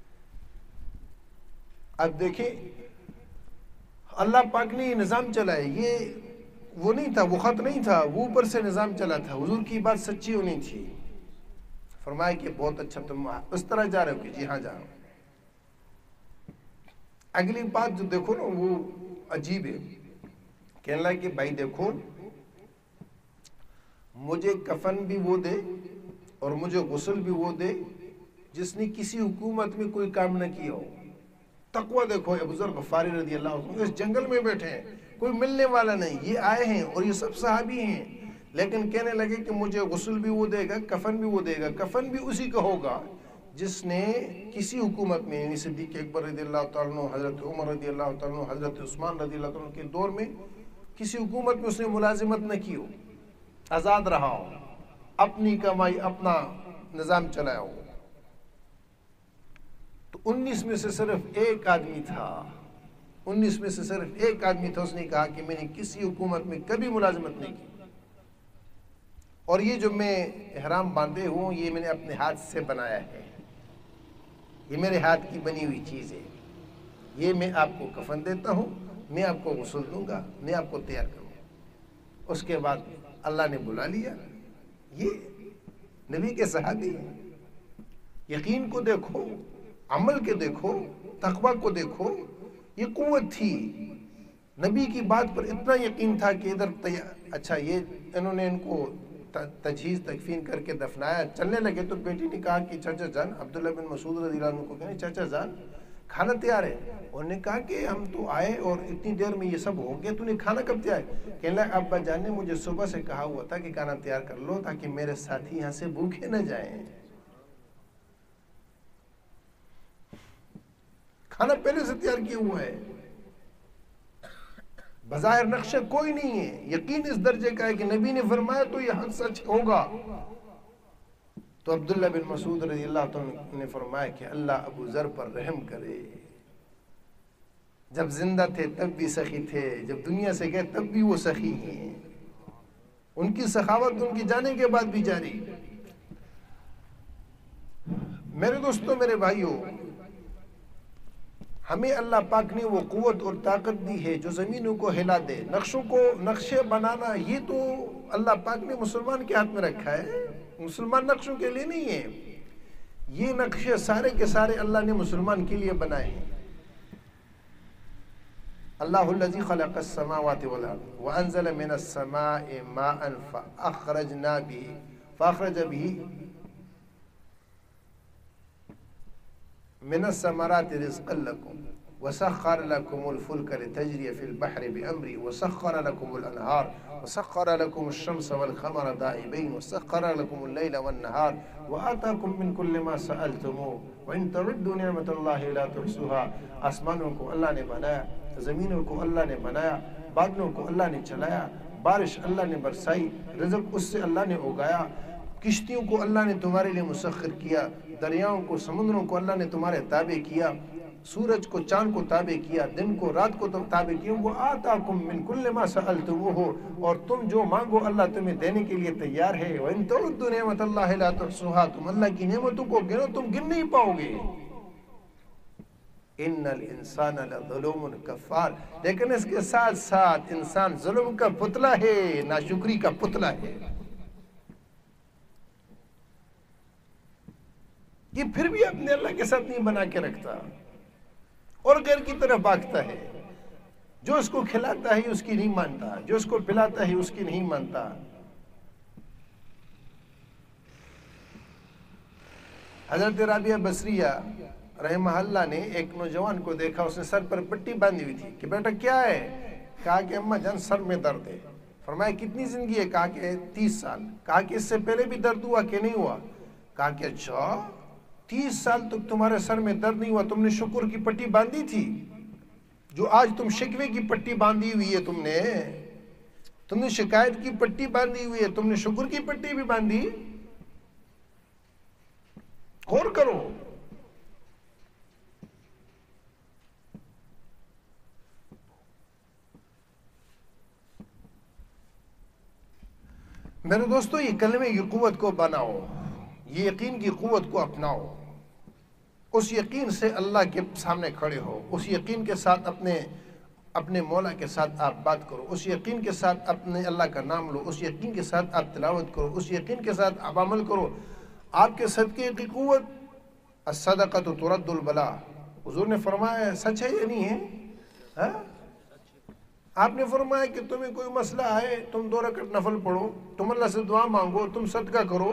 اب دیکھیں اللہ پاک نے یہ نظام چلائے، یہ وہ نہیں تھا، وہ خط نہیں تھا، وہ اوپر سے نظام چلا تھا۔ حضور کی بات سچی ہونی تھی، فرمایا کہ بہت اچھا، تم اس طرح جا رہے ہو؟ کہ جی ہاں جا رہا ہوں۔ اگلی بات جو دیکھو نا وہ عجیب ہے، کہنے لگا کہ بھائی دیکھو، مجھے کفن بھی وہ دے اور مجھے غسل بھی وہ دے جس نے کسی حکومت میں کوئی کام نہ کیا ہو۔ تقوی دیکھو، ابو ذر غفاری رضی اللہ عنہ اس جنگل میں بیٹھے ہیں، کوئی ملنے والا نہیں، یہ آئے ہیں اور یہ سب صحابی ہیں، لیکن کہنے لگے کہ مجھے غسل بھی وہ دے گا، کفن بھی وہ دے گا، کفن بھی اسی کا ہوگا جس نے کسی حکومت میں، یعنی صدیق اکبر رضی اللہ تعالیٰ عنہ، حضرت عمر رضی اللہ تعالیٰ عنہ، حضرت عثمان رضی اللہ تعالیٰ عنہ کے دور میں کسی حکومت میں اس نے ملازمت نہ کی ہو، آزاد رہا ہو، اپنی کمائی اپنا نظام چلایا ہو۔ تو انیس میں سے صرف ایک آدمی تھا، انیس میں سے صرف ایک آدمی تھا، اس نے کہا کہ میں نے کسی حکومت میں کبھی ملازمت نہیں کی، اور یہ جو میں احرام باندھے ہوں یہ میں نے اپنے ہاتھ سے بنایا ہے، یہ میرے ہاتھ کی بنی ہوئی چیز ہے، یہ میں آپ کو کفن دیتا ہوں، میں آپ کو غسل دوں گا، میں آپ کو تیار کروں گا۔ اس کے بعد اللہ نے بلا لیا، یہ نبی کے صحابی ہیں۔ یقین کو دیکھو، عمل کے دیکھو، تقوی کو دیکھو، یہ قوت تھی، نبی کی بات پر اتنا یقین تھا کہ ادھر اچھا یہ انہوں نے ان کو تجہیز تکفین کر کے دفنایا، چلنے لگے تو بیٹی نے کہا کہ چچا جان، عبداللہ بن مسعود رضی اللہ عنہ کو کہنے چچا جان کھانا تیار ہے؟ انہوں نے کہا کہ ہم تو آئے اور اتنی دیر میں یہ سب ہو گیا، تو نے کھانا کب تیار ہے؟ کہنے لگا ابا جان نے مجھے صبح سے کہا ہوا تھا کہ کھانا تیار کر لو تاکہ میرے ساتھی یہاں سے بھوکے نہ جائیں۔ کھانا پہلے سے تیار کیا ہوا ہے، بظاہر نقشہ کوئی نہیں ہے، یقین اس درجے کا ہے کہ نبی نے فرمایا تو یہ حق سچ ہوگا۔ تو عبداللہ بن مسعود رضی اللہ عنہ نے فرمایا کہ اللہ ابو ذر پر رحم کرے، جب زندہ تھے تب بھی سخی تھے، جب دنیا سے گئے تب بھی وہ سخی ہیں، ان کی سخاوت ان کی جانے کے بعد بھی جاری۔ میرے دوستوں، میرے بھائیوں، ہمیں اللہ پاک نے وہ قوت اور طاقت دی ہے جو زمینوں کو ہلا دے. نقشوں کو نقشے بنانا یہ تو اللہ پاک نے مسلمان کے ہاتھ میں رکھا ہے، مسلمان نقشوں کے لیے نہیں ہے. یہ نقشے سارے کے سارے اللہ نے مسلمان کے لیے بنائے ہیں. اللہ الذی خلق السماوات والارض وانزل من السماء ماء فاخرجنا به فاخرج به من الثمرات رزقا لكم وسخر لكم الفلك لتجري في البحر بأمره وسخر لكم الأنهار وسخر لكم الشمس والقمر دائبين وسخر لكم الليل والنهار وآتاكم من كل ما سألتموه وإن تعدوا نعمة الله لا تحصوها. آسمانوں کو اللہ نے بنایا، زمینوں کو اللہ نے بنایا، بادلوں کو اللہ نے چلایا، بارش اللہ نے برسائی، رزق اس سے اللہ نے اگایا، کشتیوں کو اللہ نے تمہارے لیے مسخر کیا، دریاؤں کو سمندروں کو اللہ نے تمہارے تابع کیا، سورج کو چاند کو تابع کیا، دن کو رات کو تابع کیا. وہ آتاکم من کل ما سألتموہ، اور تم جو مانگو اللہ تمہیں دینے کے لیے تیار ہے. وَإِن تَعُدُّوا نِعْمَةَ اللَّهِ لَا تُحْصُوهَا، تم اللہ کی نعمتوں کو گنو تم گن نہیں پاؤ گے. ان الانسان لظلوم کفار، لیکن اس کے ساتھ ساتھ انسان ظلم کا پتلا ہے، ناشکری کا پتلا ہے. یہ پھر بھی اپنے اللہ کے ساتھ نہیں بنا کے رکھتا اور غیر کی طرف بھاگتا ہے. جو اس کو کھلاتا ہے اس کی نہیں مانتا، جو اس کو پلاتا ہے اس کی نہیں مانتا. حضرت رابعہ بصریہ رحمہ اللہ نے ایک نوجوان کو دیکھا، اس نے سر پر پٹی باندھی ہوئی تھی کہ بیٹا کیا ہے؟ کہا کہ اماں جان سر میں درد ہے. فرمایا کتنی زندگی ہے؟ کہا کہ تیس سال. کہا کہ اس سے پہلے بھی درد ہوا کہ نہیں ہوا؟ کہا کہ اچھا تیس سال تک تمہارے سر میں درد نہیں ہوا، تم نے شکر کی پٹی باندھی تھی. جو آج تم شکوے کی پٹی باندھی ہوئی ہے، تم نے تم نے شکایت کی پٹی باندھی ہوئی ہے، تم نے شکر کی پٹی بھی باندھی. غور کرو. میرے دوستو، یہ کلمے کی قوت کو بناؤ، یہ یقین کی قوت کو اپناؤ. اس یقین سے اللہ کے سامنے کھڑے ہو، اس یقین کے ساتھ اپنے اپنے مولا کے ساتھ آپ بات کرو، اس یقین کے ساتھ اپنے اللہ کا نام لو، اس یقین کے ساتھ آپ تلاوت کرو، اس یقین کے ساتھ آپ عمل کرو. آپ کے صدقے کی قوت، الصدقۃ ترد البلاء. حضور نے فرمایا سچ ہے یا نہیں ہے؟ ہاں؟ آپ نے فرمایا کہ تمہیں کوئی مسئلہ ہے، تم دو رکعت نفل پڑھو، تم اللہ سے دعا مانگو، تم صدقہ کرو.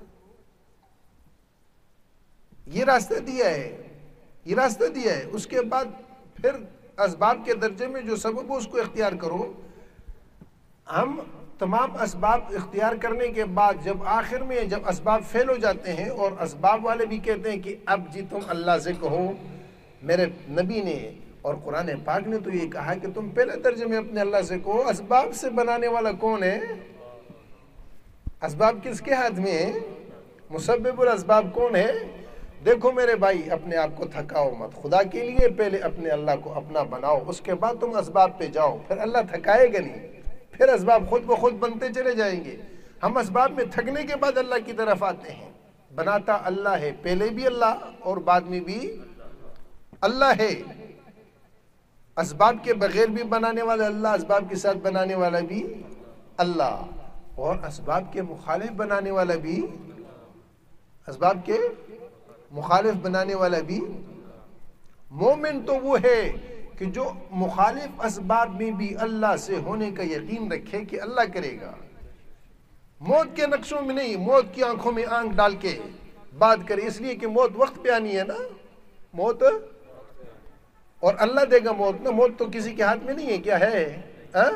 یہ راستہ دیا ہے، یہ راستہ دیا ہے. اس کے بعد پھر اسباب کے درجے میں جو سبب ہو اس کو اختیار کرو. ہم تمام اسباب اختیار کرنے کے بعد جب آخر میں جب اسباب فیل ہو جاتے ہیں اور اسباب والے بھی کہتے ہیں کہ اب جی تم اللہ سے کہو، میرے نبی نے اور قرآن پاک نے تو یہ کہا کہ تم پہلے درجے میں اپنے اللہ سے کہو. اسباب سے بنانے والا کون ہے؟ اسباب کس کے ہاتھ میں ہے؟ مسبب الاسباب کون ہے؟ دیکھو میرے بھائی، اپنے آپ کو تھکاؤ مت. خدا کے لیے پہلے اپنے اللہ کو اپنا بناؤ، اس کے بعد تم اسباب پہ جاؤ. پھر اللہ تھکائے گا نہیں، پھر اسباب خود بخود بنتے چلے جائیں گے. ہم اسباب میں تھکنے کے بعد اللہ کی طرف آتے ہیں. بناتا اللہ ہے، پہلے بھی اللہ اور بعد میں بھی اللہ ہے. اسباب کے بغیر بھی بنانے والا اللہ، اسباب کے ساتھ بنانے والا بھی اللہ، اور اسباب کے مخالف بنانے والا بھی اسباب کے مخالف بنانے والا بھی. مومن تو وہ ہے کہ جو مخالف اسباب میں بھی اللہ سے ہونے کا یقین رکھے کہ اللہ کرے گا. موت کے نقشوں میں نہیں، موت کی آنکھوں میں آنکھ ڈال کے بات کرے، اس لیے کہ موت وقت پہ آنی ہے نا. موت اور اللہ دے گا موت نا. موت تو کسی کے ہاتھ میں نہیں ہے. کیا ہے؟ ہاں؟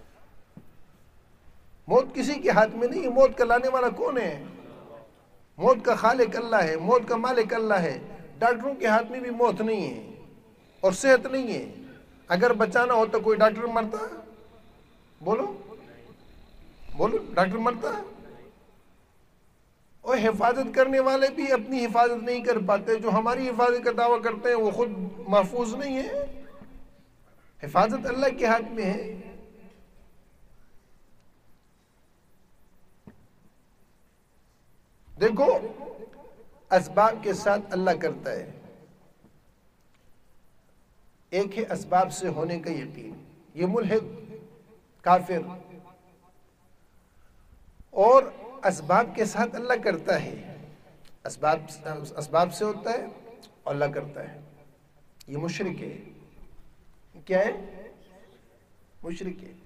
موت کسی کے ہاتھ میں نہیں ہے. موت کا لانے والا کون ہے؟ موت کا خالق اللہ ہے، موت کا مالک اللہ ہے. ڈاکٹروں کے ہاتھ میں بھی موت نہیں ہے اور صحت نہیں ہے. اگر بچانا ہو تو کوئی ڈاکٹر مرتا؟ بولو بولو ڈاکٹر مرتا؟ اور حفاظت کرنے والے بھی اپنی حفاظت نہیں کر پاتے. جو ہماری حفاظت کا دعویٰ کرتے ہیں وہ خود محفوظ نہیں ہے. حفاظت اللہ کے ہاتھ میں ہے. دیکھو اسباب کے ساتھ اللہ کرتا ہے. ایک ہے اسباب سے ہونے کا یقین، یہ ملحد کافر، اور اسباب کے ساتھ اللہ کرتا ہے، اسباب اسباب سے ہوتا ہے اور اللہ کرتا ہے، یہ مشرک ہے. کیا ہے؟ مشرک ہے.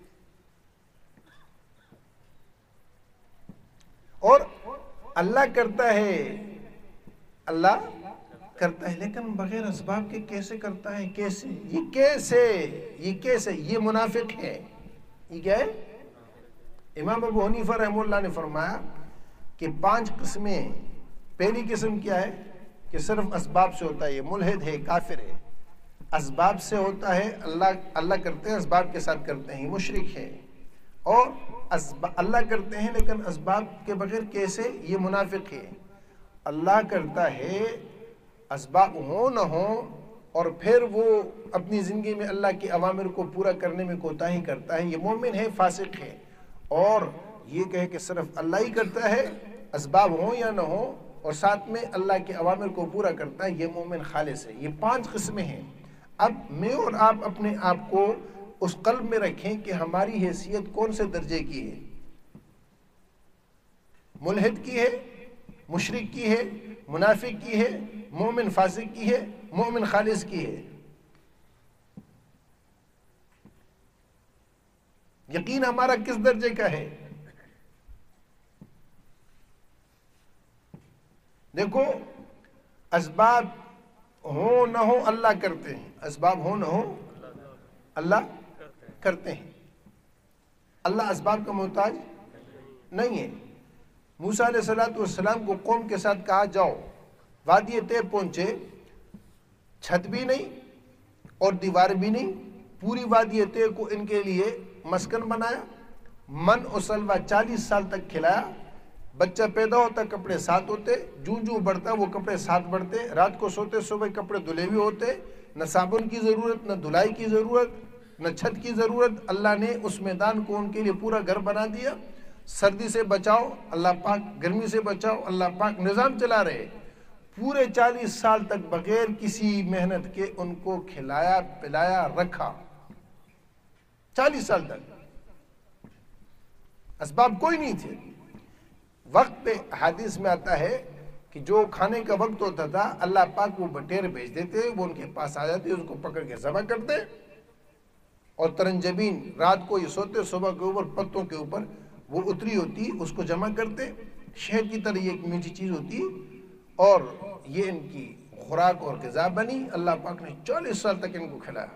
اور اللہ کرتا ہے، اللہ کرتا ہے لیکن بغیر اسباب کے کیسے کرتا ہے؟ کیسے یہ کیسے یہ کیسے یہ منافق ہے. یہ کیا ہے؟ امام ابو حنیفہ رحمہ اللہ نے فرمایا کہ پانچ قسمیں. پہلی قسم کیا ہے؟ کہ صرف اسباب سے ہوتا ہے، یہ ملحد ہے، کافر ہے. اسباب سے ہوتا ہے، اللہ اللہ کرتے ہیں، اسباب کے ساتھ کرتے ہیں، یہ مشرک ہے. اور اللہ کرتے ہیں لیکن اسباب کے بغیر کیسے؟ یہ منافق ہے. اللہ کرتا ہے، اسباب ہوں نہ ہوں، اور پھر وہ اپنی زندگی میں اللہ کے اوامر کو پورا کرنے میں کوتاہی کرتا ہے، یہ مومن ہے، فاسق ہے. اور یہ کہے کہ صرف اللہ ہی کرتا ہے، اسباب ہوں یا نہ ہوں، اور ساتھ میں اللہ کے اوامر کو پورا کرتا ہے، یہ مومن خالص ہے. یہ پانچ قسمیں ہیں. اب میں اور آپ اپنے آپ کو اس قلب میں رکھیں کہ ہماری حیثیت کون سے درجے کی ہے؟ ملحد کی ہے، مشرک کی ہے، منافق کی ہے، مومن فاسق کی ہے، مومن خالص کی ہے. یقین ہمارا کس درجے کا ہے؟ دیکھو، اسباب ہوں نہ ہو اللہ کرتے ہیں، اسباب ہوں نہ ہو اللہ کرتے ہیں. اللہ اسباب کا محتاج نہیں ہے. موسیٰ علیہ الصلوۃ والسلام کو قوم کے ساتھ کہا جاؤ، وادی طے پہنچے، چھت بھی نہیں اور دیوار بھی نہیں، پوری وادی طے کو ان کے لیے مسکن بنایا، من اور سلوہ چالیس سال تک کھلایا. بچہ پیدا ہوتا کپڑے ساتھ ہوتے، جوں جوں بڑھتا وہ کپڑے ساتھ بڑھتے، رات کو سوتے صبح کپڑے دھلے ہوئے ہوتے، نہ صابن کی ضرورت، نہ دھلائی کی ضرورت، نہ چھت کی ضرورت. اللہ نے اس میدان کو ان کے لیے پورا گھر بنا دیا. سردی سے بچاؤ اللہ پاک، گرمی سے بچاؤ اللہ پاک، نظام چلا رہے. پورے چالیس سال تک بغیر کسی محنت کے ان کو کھلایا پلایا رکھا، چالیس سال تک. اسباب کوئی نہیں تھے. وقت پہ حدیث میں آتا ہے کہ جو کھانے کا وقت ہوتا تھا اللہ پاک وہ بٹیر بھیج دیتے، وہ ان کے پاس آ جاتے، ان کو پکڑ کے ذبح کرتے، اور ترنجبین رات کو یہ سوتے، صبح کے اوپر پتوں کے اوپر وہ اتری ہوتی، اس کو جمع کرتے. شہد کی طرح یہ ایک میٹھی چیز ہوتی، اور یہ ان کی خوراک اور غذا بنی. اللہ پاک نے چالیس سال تک ان کو کھلایا.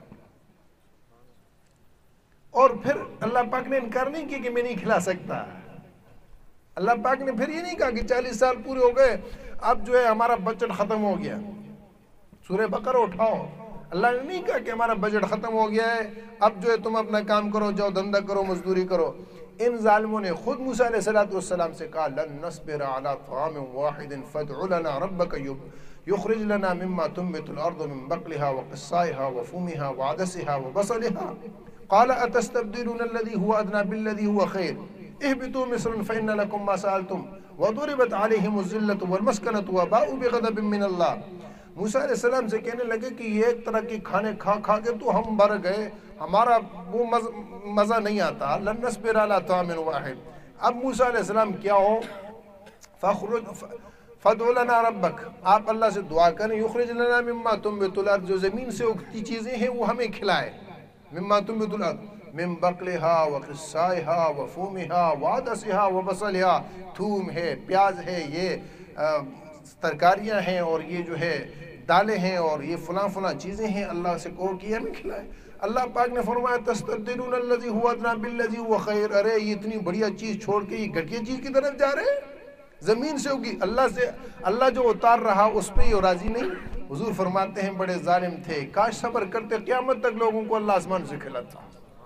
اور پھر اللہ پاک نے انکار نہیں کیا کہ میں نہیں کھلا سکتا. اللہ پاک نے پھر یہ نہیں کہا کہ چالیس سال پورے ہو گئے اب جو ہے ہمارا بجٹ ختم ہو گیا. سورہ بقرہ اٹھاؤ، اللہ نے نہیں کہا کہ ہمارا بجٹ ختم ہو گیا ہے اب جو ہے تم اپنا کام کرو، جاؤ دھندا کرو، مزدوری کرو. ان ظالموں نے خود موسیٰ علیہ الصلوۃ والسلام سے کہا لن نصبر على طعام واحد فادع لنا ربك يخرج لنا مما تنبت الارض من بقلها وقصائها وفومها وعدسها وبصلها قال اتستبدلون الذي هو ادنى بالذي هو خير اهبطوا مصر فإن لكم ما سألتم وضربت عليهم الذلة والمسكنة وباءوا بغضب من الله. موسیٰ علیہ السلام سے کہنے لگے کہ یہ ایک طرح کی کھانے کھا کھا کے تو ہم بھر گئے، ہمارا وہ مزہ نہیں آتا. لن نصبر على طعام واحد. اب موسیٰ علیہ السلام کیا ہو؟ فخرج فادع لنا ربک، آپ اللہ سے دعا کریں، یخرج لنا مما تنبت الارض، جو زمین سے اگتی چیزیں ہیں وہ ہمیں کھلائے. مما تنبت الارض من بقلها وقصائها وفومها وعدسها وبصلها، تھوم ہے، پیاز ہے، یہ ترکاریاں ہیں، اور یہ جو ہے دالیں ہیں، اور یہ فلاں فلاں چیزیں ہیں. اللہ سے کہو کہ ہمیں کھلائے. اللہ پاک نے فرمایا تستبدلون الذی هو ادنی بالذی هو خیر. ارے یہ اتنی بڑھیا چیز چھوڑ کے یہ گھٹیا چیز کی طرف جا رہے ہیں. زمین سے ہوگی، اللہ سے اللہ جو اتار رہا اس پہ یہ راضی نہیں. حضور فرماتے ہیں بڑے ظالم تھے، کاش صبر کرتے، قیامت تک لوگوں کو اللہ آسمان سے کھلاتا.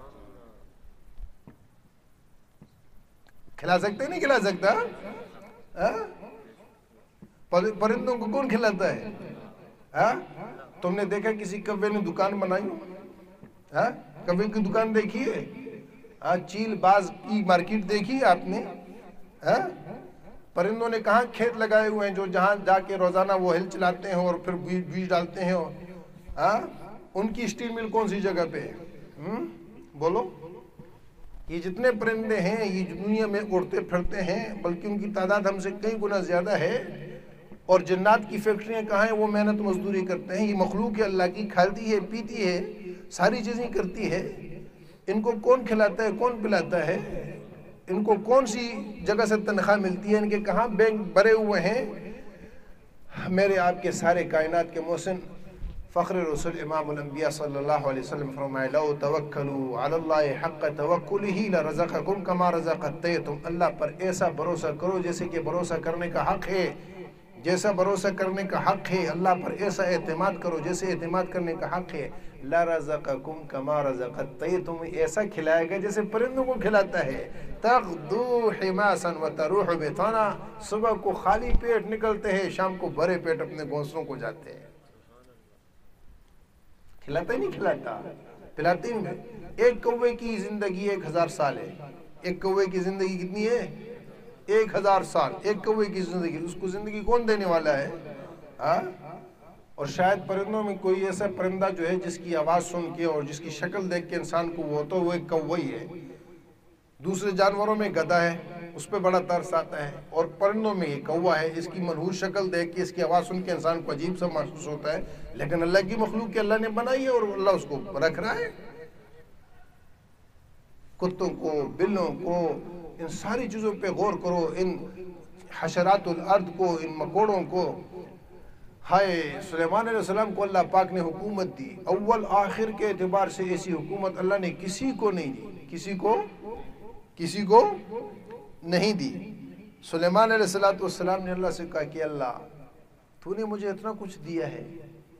کھلا سکتے نہیں کھلا سکتا؟ پرندوں کو کون کھلاتا ہے؟ تم نے دیکھا کسی کوے نے دکان بنائی؟ کوے کی دکان دیکھی ہے؟ چیل باز کی مارکیٹ دیکھی ہے آپ نے؟ پرندوں نے کہاں کھیت لگائے ہوئے ہیں جو جہاں جا کے روزانہ وہ ہل چلاتے ہیں اور پھر بیج بیج ڈالتے ہیں. ہاں ان کی اسٹیل مل کون سی جگہ پہ ہے؟ بولو. یہ جتنے پرندے ہیں یہ دنیا میں اڑتے پھرتے ہیں، بلکہ ان کی تعداد ہم سے کئی گنا زیادہ ہے. اور جنات کی فیکٹریاں کہاں ہیں؟ وہ محنت مزدوری کرتے ہیں. یہ مخلوق ہے اللہ کی، کھاتی ہے پیتی ہے ساری چیزیں کرتی ہے. ان کو کون کھلاتا ہے کون پلاتا ہے؟ ان کو کون سی جگہ سے تنخواہ ملتی ہے؟ ان کے کہاں بینک بھرے ہوئے ہیں؟ میرے آپ کے سارے کائنات کے محسن فخر رسول امام الانبیاء صلی اللہ علیہ وسلم فرمائے لو توکلوا علی اللہ حق توکلہ لرزقکم کما رزق الطیر. تم اللہ پر ایسا بھروسہ کرو جیسے کہ بھروسہ کرنے کا حق ہے، جیسا بھروسہ کرنے کا حق ہے. اللہ پر ایسا اعتماد کرو جیسے اعتماد کرنے کا حق ہے. لرزقکم کما رزق الطیر. تمہیں ایسا کھلائے گا جیسے پرندوں کو کھلاتا ہے. تغدو حماسا وتروح بطانا. صبح کو خالی پیٹ نکلتے ہیں، شام کو بھرے پیٹ اپنے گھونسلوں کو جاتے ہیں. کھلاتا ہی نہیں کھلاتا، پلاتے ہی نہیں. ایک کوے کی زندگی ایک ہزار سال ہے. ایک کوے کی زندگی کتنی ہے؟ ایک ہزار سال. ایک کوے کی زندگی، اس کو زندگی کون دینے والا ہے؟ ہاں. اور شاید پرندوں میں کوئی ایسا پرندہ جو ہے جس کی آواز سن کے اور جس کی شکل دیکھ کے انسان کو وہ تو وہ ایک کوئی ہے. دوسرے جانوروں میں گدھا ہے، اس پہ بڑا ترس آتا ہے. اور پرندوں میں یہ کوا ہے، اس کی منحوس شکل دیکھ کے اس کی آواز سن کے انسان کو عجیب سا محسوس ہوتا ہے. لیکن اللہ کی مخلوق کے اللہ نے بنائی ہے اور اللہ اس کو رکھ رہا ہے. کتوں کو، بلوں کو، ان ساری چیزوں پہ غور کرو. ان حشرات الارض کو، ان مکوڑوں کو. ہائے سلیمان علیہ السلام کو اللہ پاک نے حکومت دی. اول آخر کے اعتبار سے ایسی حکومت اللہ نے کسی کو نہیں دی، کسی کو کسی کو نہیں دی. سلیمان علیہ السلام نے اللہ سے کہا کہ اللہ تو نے مجھے اتنا کچھ دیا ہے،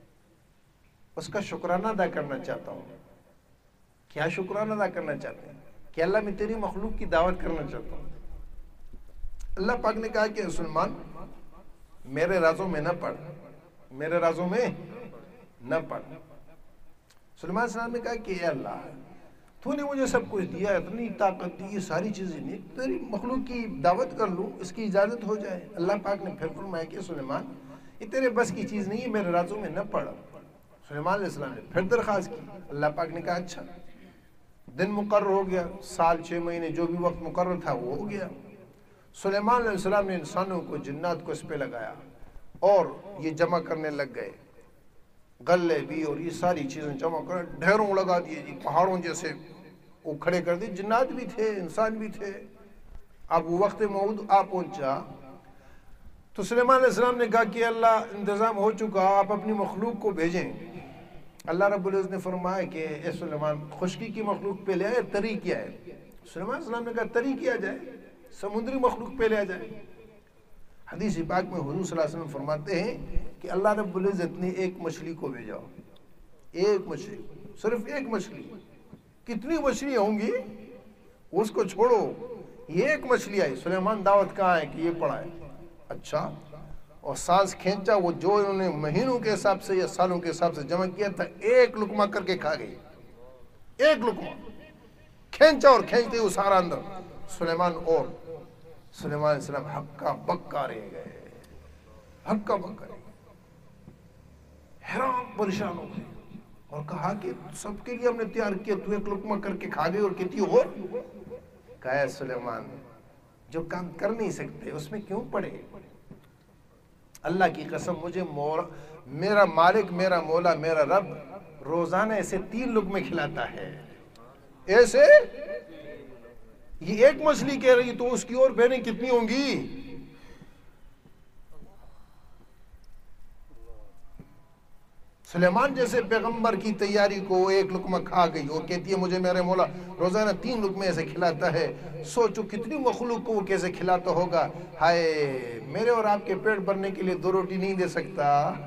اس کا شکرانہ ادا کرنا چاہتا ہوں. کیا شکرانہ ادا کرنا چاہتے ہیں؟ کہ اللہ میں تیری مخلوق کی دعوت کرنا چاہتا ہوں. اللہ پاک نے کہا کہ سلیمان میرے رازوں میں نہ پڑ، میرے رازوں میں نہ پڑ. سلیمان علیہ السلام نے کہا کہ اے اللہ تو نے مجھے سب کچھ دیا، اتنی طاقت دی، یہ ساری چیزیں نہیں، تیری مخلوق کی دعوت کر لوں، اس کی اجازت ہو جائے. اللہ پاک نے پھر فرمایا کہ سلیمان یہ تیرے بس کی چیز نہیں ہے، میرے رازوں میں نہ پڑ. سلیمان علیہ السلام نے پھر درخواست کی. اللہ پاک نے کہا اچھا. دن مقرر ہو گیا، سال چھ مہینے جو بھی وقت مقرر تھا وہ ہو گیا. سلیمان علیہ السلام نے انسانوں کو، جنات کو اس پہ لگایا اور یہ جمع کرنے لگ گئے. غلے بھی اور یہ ساری چیزیں جمع کر ڈھیروں لگا دیے جی، پہاڑوں جیسے وہ کھڑے کر دی. جنات بھی تھے، انسان بھی تھے. اب وہ وقت موعود آ پہنچا تو سلیمان علیہ السلام نے کہا کہ اللہ انتظام ہو چکا، آپ اپنی مخلوق کو بھیجیں. اللہ رب العزت نے فرمایا کہ اے سلیمان خشکی کی مخلوق پہ لے آئے، تری کیا ہے. سلیمان علیہ السلام نے کہا تری کیا جائے، سمندری مخلوق پہ لے آ جائے. حدیث پاک میں حضور صلی اللہ علیہ وسلم فرماتے ہیں کہ اللہ رب العزت نے ایک مچھلی کو بھیجا. ایک مچھلی، صرف ایک مچھلی. کتنی مچھلی ہوں گی اس کو چھوڑو، یہ ایک مچھلی آئی. سلیمان دعوت کہاں ہے کہ یہ پڑا ہے. اچھا. اور سانس کھینچا، وہ جو انہوں نے مہینوں کے حساب سے یا سالوں کے حساب سے جمع کیا تھا ایک لقمہ کر کے کھا گئی. ایک لقمہ کھینچا اور کھینچتے وہ سارا اندر. سلیمان اور سلیمان علیہ السلام ہکا بکا رہ گئے، ہکا بکا رہ گئے، حیران پریشان ہو گئے اور کہا کہ سب کے لیے ہم نے تیار کیا، تو ایک لقمہ کر کے کھا گئی اور کتنی اور. کہا سلیمان جو کام کر نہیں سکتے اس میں کیوں پڑے. اللہ کی قسم مجھے میرا مالک، میرا مولا، میرا رب روزانہ ایسے تین لقمے کھلاتا ہے. ایسے یہ ایک مچھلی کہہ رہی تو اس کی اور بہنیں کتنی ہوں گی. سلیمان جیسے پیغمبر کی تیاری کو ایک لقمہ کھا گئی اور کہتی ہے مجھے میرے مولا روزانہ تین لقمے ایسے کھلاتا ہے. سوچو کتنی مخلوق کو وہ کیسے کھلاتا ہوگا. ہائے میرے اور آپ کے پیٹ بھرنے کے لیے دو روٹی نہیں دے سکتا.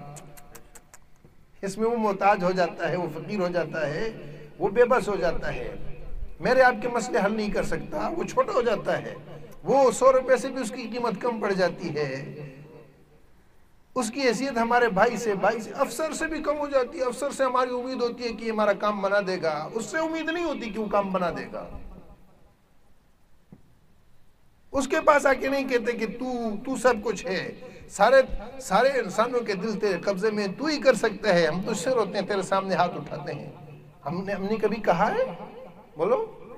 اس میں وہ محتاج ہو جاتا ہے، وہ فقیر ہو جاتا ہے، وہ بے بس ہو جاتا ہے. میرے آپ کے مسئلے حل نہیں کر سکتا، وہ چھوٹا ہو جاتا ہے. وہ سو روپے سے بھی اس کی قیمت کم پڑ جاتی ہے. اس کی حیثیت ہمارے بھائی سے، بھائی سے، افسر سے بھی کم ہو جاتی ہے. افسر سے ہماری امید ہوتی ہے کہ ہمارا کام بنا دے گا، اس سے امید نہیں ہوتی کہ وہ کام بنا دے گا. اس کے پاس آ کے نہیں کہتے کہ تو تو سب کچھ ہے، سارے سارے انسانوں کے دل تیرے قبضے میں، تو ہی کر سکتا ہے، ہم تو سے روتے ہیں، تیرے سامنے ہاتھ اٹھاتے ہیں۔ ہم نے ہم نے کبھی کہا ہے؟ بولو۔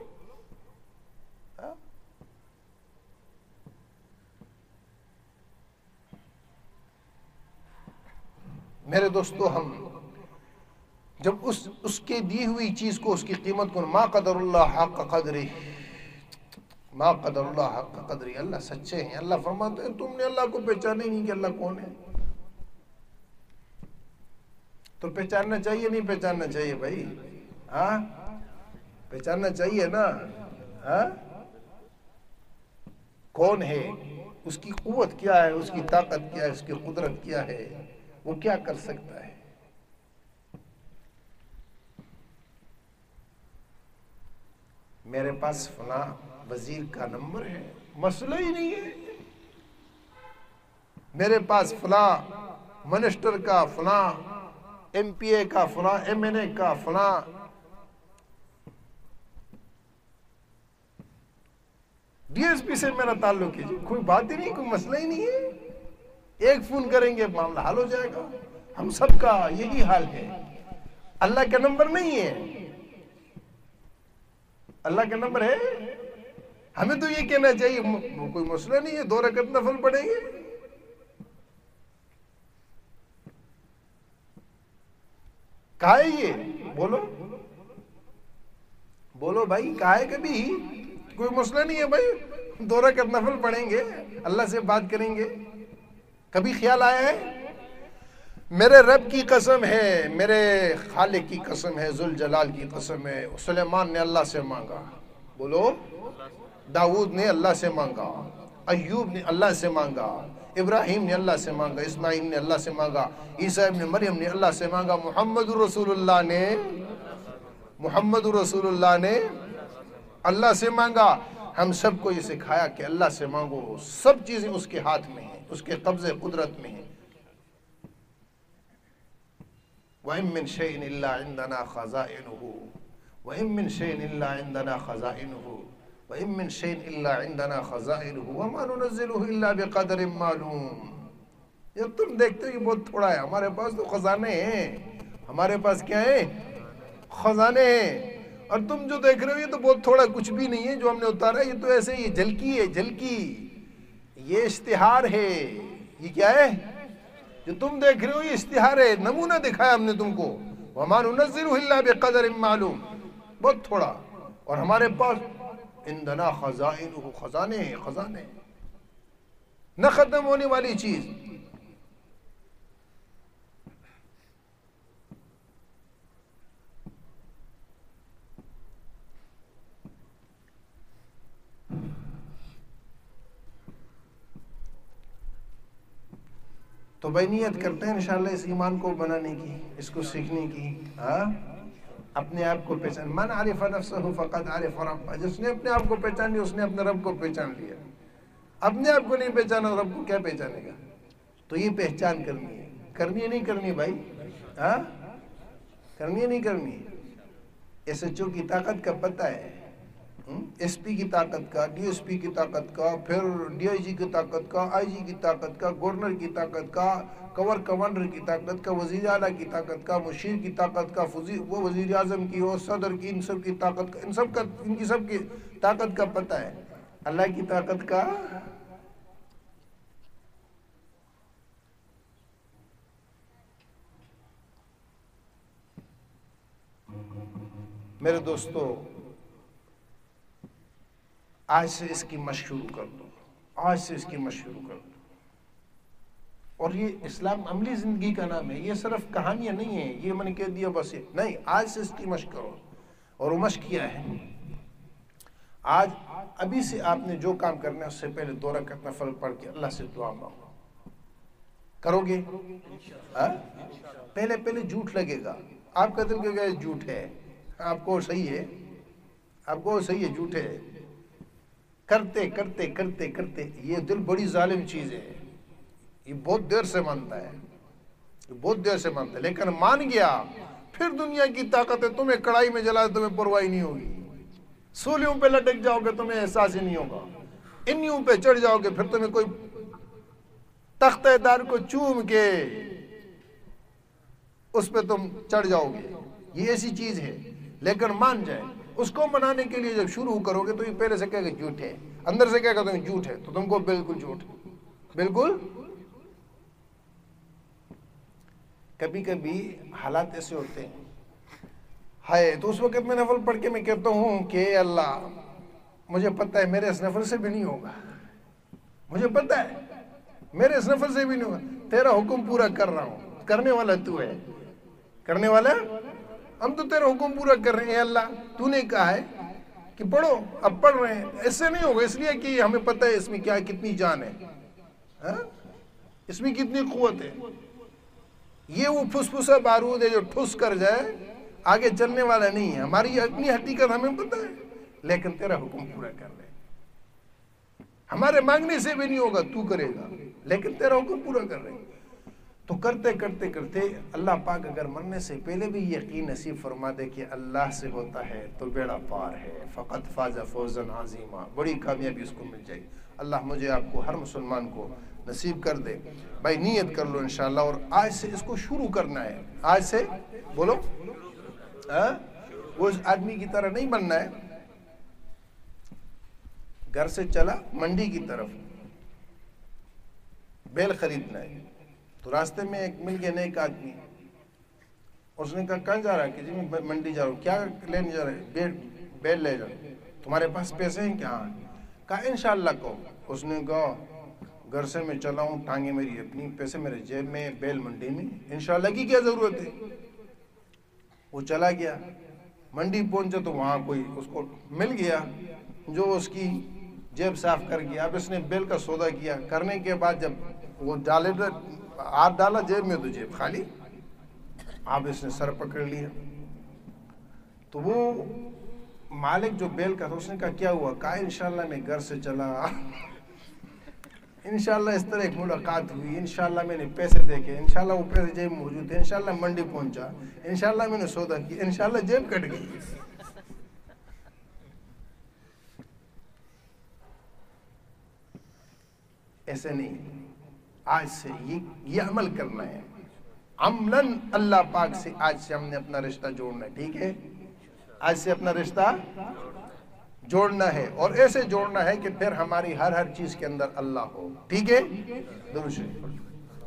میرے دوستو، ہم جب اس اس کے دی ہوئی چیز کو، اس کی قیمت کو، ما قدر اللہ حق قدری، ما قدر اللہ حق قدری، اللہ سچے ہیں۔ اللہ فرماتے ہیں تم نے اللہ کو پہچانا ہی نہیں کہ اللہ کون ہے۔ تو پہچاننا چاہیے نہیں پہچاننا چاہیے بھائی؟ ہاں پہچاننا چاہیے نا۔ ہاں کون ہے، اس کی قوت کیا ہے، اس کی طاقت کیا ہے، اس کی قدرت کیا ہے، وہ کیا کر سکتا ہے۔ میرے پاس فلاں وزیر کا نمبر ہے، مسئلہ ہی نہیں ہے۔ میرے پاس فلاں منسٹر کا، فلاں ایم پی اے کا، فلاں ایم این اے کا، فلاں ڈی ایس پی سے میرا تعلق ہے، جی کوئی بات ہی نہیں، کوئی مسئلہ ہی نہیں ہے، ایک فون کریں گے معاملہ حل ہو جائے گا۔ ہم سب کا یہی حال ہے۔ اللہ کا نمبر نہیں ہے، اللہ کا نمبر ہے۔ ہمیں تو یہ کہنا چاہیے کوئی مسئلہ نہیں ہے، دو رکعت نفل پڑھیں گے۔ کہا ہے یہ؟ بولو بولو بھائی، کہا ہے کبھی؟ کوئی مسئلہ نہیں ہے بھائی، دو رکعت نفل پڑھیں گے، اللہ سے بات کریں گے۔ کبھی خیال آیا ہے؟ میرے رب کی قسم ہے، میرے خالق کی قسم ہے، ذوالجلال کی قسم ہے، سلیمان نے اللہ سے مانگا، بولو، داؤد نے اللہ سے مانگا، ایوب نے اللہ سے مانگا، ابراہیم نے اللہ سے مانگا، اسماعیل نے اللہ سے مانگا، عیسیٰ ابن مریم نے اللہ سے مانگا، محمد رسول اللہ نے محمد رسول اللہ نے اللہ سے مانگا۔ ہم سب کو یہ سکھایا کہ اللہ سے مانگو، سب چیزیں اس کے ہاتھ میں ہیں، اس کے قبضے قدرت میں ہیں۔ وَإِن مِّن شَيْءٍ إِلَّا عِندَنَا خَزَائِنُهُ وَإِن مِّن شَيْءٍ إِلَّا عِندَنَا خَزَائِنُهُ وَإِن مِّن شَيْءٍ إِلَّا عِندَنَا خَزَائِنُهُ وَمَا نُنَزِّلُهُ إِلَّا بِقَدْرٍ مَّعْلُومٍ۔ یہ تم دیکھتے ہو یہ بہت تھوڑا ہے، ہمارے پاس تو خزانے ہیں، ہمارے پاس کیا ہیں؟ خزانے ہیں۔ اور تم جو دیکھ رہے ہو یہ تو بہت تھوڑا، کچھ بھی نہیں ہے جو ہم نے اتارا ہے، یہ تو ایسے ہی جھلکی ہے، جھلکی، یہ اشتہار ہے۔ یہ کیا ہے جو تم دیکھ رہے ہو؟ یہ اشتہار ہے، نمونہ دکھایا ہم نے تم کو۔ وَمَا نُنَزِّلُهُ إِلَّا بِقَدْرٍ مَّعْلُومٍ، بہت تھوڑا۔ اور ہمارے پاس عندنا خزائنہ، خزانے ہیں، خزانے، نہ ختم ہونے والی چیز۔ تو بھائی نیت کرتے ہیں انشاءاللہ اس ایمان کو بنانے کی، اس کو سیکھنے کی۔ ہاں اپنے آپ کو پہچان، من عرف نفسہ فقد عرف ربہ، جس نے اپنے آپ کو پہچان لیا اس نے اپنے رب کو پہچان لیا۔ اپنے آپ کو نہیں پہچانا رب کو کیا پہچانے گا؟ تو یہ پہچان کرنی ہے، کرنی ہے نہیں کرنی بھائی؟ ہاں کرنی ہے نہیں کرنی؟ ایس ایچ او کی طاقت کا پتہ ہے، ایس پی کی طاقت کا، ڈی ایس پی کی طاقت کا، پھر ڈی آئی جی کی طاقت کا، آئی جی کی طاقت کا، گورنر کی طاقت کا، کور کمانڈر کی طاقت کا، وزیر اعلیٰ کی طاقت کا، مشیر کی طاقت کا، وہ وزیر اعظم کی اور صدر کی، ان سب کی طاقت کا، ان سب کا، ان کی سب کی طاقت کا پتہ ہے۔ اللہ کی طاقت کا میرے دوستو آج سے اس کی مشق شروع کر دو، آج سے اس کی مشق شروع کر دو۔ اور یہ اسلام عملی زندگی کا نام ہے، یہ صرف کہانیاں نہیں ہیں، یہ میں نے کہہ دیا بس، نہیں، آج سے اس کی مشق کرو۔ اور وہ مشق کیا ہے؟ آج ابھی سے آپ نے جو کام کرنا ہے اس سے پہلے دو رکعت نفل پڑھ کے اللہ سے دعا مانگو۔ کرو گے؟ پہلے پہلے جھوٹ لگے گا، آپ کا دل کہے گا جھوٹ ہے، آپ کو صحیح ہے، آپ کو صحیح ہے، جھوٹ ہے۔ کرتے کرتے کرتے کرتے یہ دل بڑی ظالم چیز ہے، یہ بہت دیر سے مانتا ہے، یہ بہت دیر سے مانتا ہے، لیکن مان گیا پھر دنیا کی طاقت ہے، تمہیں کڑائی میں جلا تمہیں پرواہی نہیں ہوگی، سولیوں پہ لٹک جاؤ گے تمہیں احساس ہی نہیں ہوگا۔ انیوں پہ چڑھ جاؤ گے پھر تمہیں کوئی تختہ دار کو چوم کے اس پہ تم چڑھ جاؤ گے، یہ ایسی چیز ہے، لیکن مان جائے۔ اس کو منانے کے لیے جب شروع کرو گے تو یہ پہلے سے کہے گا جھوٹ ہے، اندر سے کہے گا تمہیں جھوٹ ہے، تو تم کو بالکل جھوٹ ہے، بالکل۔ کبھی کبھی حالات ایسے ہوتے ہیں ہائے، تو اس وقت میں نفل پڑھ کے میں کہتا ہوں کہ اللہ مجھے پتہ ہے میرے اس نفل سے بھی نہیں ہوگا، مجھے پتہ ہے میرے اس نفل سے بھی نہیں ہوگا، تیرا حکم پورا کر رہا ہوں، کرنے والا تو ہے، کرنے والا ہم تو تیرا حکم پورا کر رہے ہیں۔ اللہ تو نے کہا ہے کہ پڑھو، اب پڑھ رہے ہیں، اس سے نہیں ہوگا، اس لیے کہ ہمیں پتہ ہے اس میں کیا کتنی جان ہے، ہاں اس میں کتنی قوت ہے، یہ وہ پھس پھسا بارود ہے جو ٹھس کر جائے آگے چلنے والا نہیں ہے، ہماری اپنی حقیقت ہمیں پتہ ہے، لیکن تیرا حکم پورا کر رہے ہیں، ہمارے مانگنے سے بھی نہیں ہوگا، تو کرے گا، لیکن تیرا حکم پورا کر رہے ہیں۔ تو کرتے کرتے کرتے اللہ پاک اگر مرنے سے پہلے بھی یقین نصیب فرما دے کہ اللہ سے ہوتا ہے تو بیڑا پار ہے، فقط فاز فوزا عظیما، بڑی کامیابی اس کو مل جائے گی۔ اللہ مجھے آپ کو، ہر مسلمان کو نصیب کر دے۔ بھائی نیت کر لو انشاءاللہ، اور آج سے اس کو شروع کرنا ہے، آج سے بولو، وہ اس آدمی کی طرح نہیں بننا ہے، گھر سے چلا منڈی کی طرف بیل خریدنا ہے، تو راستے میں ایک مل گیا نیک آدمی، اس نے کہا کہاں جا رہا ہے؟ کہ جی میں منڈی جا رہا ہوں۔ کیا لینے جا رہا ہے؟ بیل بیل لے جا، تمہارے پاس پیسے ہیں کیا؟ کہا انشاءاللہ کو۔ اس نے کہا گھر سے میں چلا ہوں، ٹانگیں میری اپنی، پیسے میرے جیب میں، بیل منڈی میں، انشاءاللہ کی کیا ضرورت ہے؟ وہ چلا گیا، منڈی پہنچا تو وہاں کوئی اس کو مل گیا جو اس کی جیب صاف کر گیا۔ اب اس نے بیل کا سودا کیا، کرنے کے بعد جب وہ ڈالے ہاتھ ڈالا جیب میں تو جیب خالی، اب اس نے سر پکڑ لیا۔ تو وہ مالک جو بیل کا تھا اس نے کہا کیا ہوا؟ کہا انشاءاللہ میں گھر سے چلا، انشاءاللہ اس طرح ایک ملاقات ہوئی، انشاءاللہ میں نے پیسے دیکھے، انشاءاللہ وہ پیسے جیب میں موجود تھے، انشاءاللہ منڈی پہنچا، انشاءاللہ میں نے سودا کیا، انشاءاللہ جیب کٹ گئی۔ ایسے نہیں، آج سے یہ یہ عمل کرنا ہے، عملاً اللہ پاک سے آج سے ہم نے اپنا رشتہ جوڑنا ہے، ٹھیک ہے؟ آج سے اپنا رشتہ جوڑنا ہے، اور ایسے جوڑنا ہے کہ پھر ہماری ہر ہر چیز کے اندر اللہ ہو، ٹھیک ہے؟ درود شریف پڑھیں۔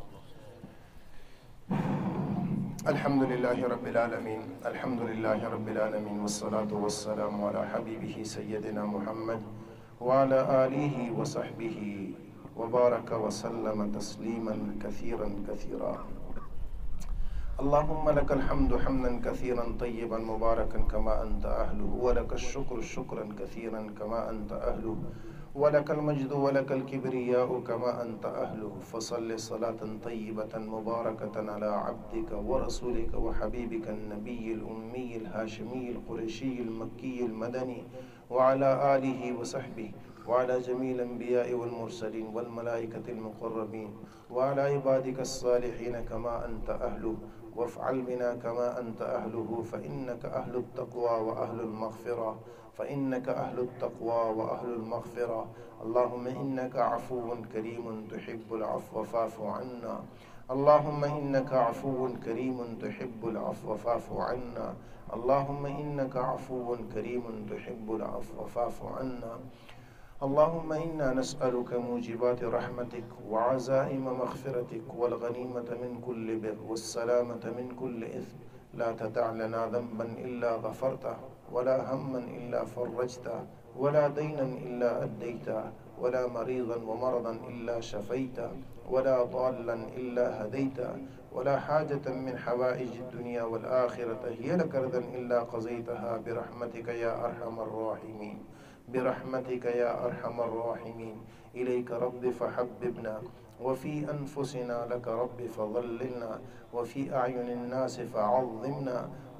الحمدللہ رب العالمین، الحمدللہ رب العالمین، والصلاة والسلام علی حبیبہ سیدنا محمد وعلی آلہ وصحبہ وبارک وسلم تسلیما کثیرا کثیرا۔ اللهم لك الحمد حمدا كثيرا طيبا مباركا كما أنت أهله، ولك الشكر شكرا كثيرا كما أنت أهله، ولك المجد ولك الكبرياء كما أنت أهله، فصل صلاة طيبة مباركة على عبدك ورسولك وحبيبك النبي الأمي الهاشمي القرشي المكي المدني وعلى آله وصحبه وعلى جميع الأنبياء والمرسلين والملائكة المقربين وعلى عبادك الصالحين كما أنت أهله، وافعل بنا كما أنت أهله، فإنك أهل التقوى وأهل المغفرة، فإنك أهل التقوى وأهل المغفرة. اللهم إنك عفو كريم تحب العفو فاعف عنا، اللهم إنك عفو كريم تحب العفو فاعف عنا، اللهم إنك عفو كريم تحب العفو فاعف عنا. اللهم إنا نسألك موجبات رحمتك وعزائم مغفرتك والغنيمة من كل بر والسلامة من كل إثم، لا تدع لنا ذنبا إلا غفرته، ولا هما إلا فرجته، ولا دينا إلا أديته، ولا مريضا ومرضا إلا شفيته، ولا ضالا إلا هديته، ولا حاجة من حوائج الدنيا والآخرة هي لك رضا إلا قضيتها برحمتك يا أرحم الراحمين، برحمتك يا أرحم الراحمين. إليك رب فحببنا، وفي أنفسنا لك رب فظللنا، وفي أعين الناس فعظمنا،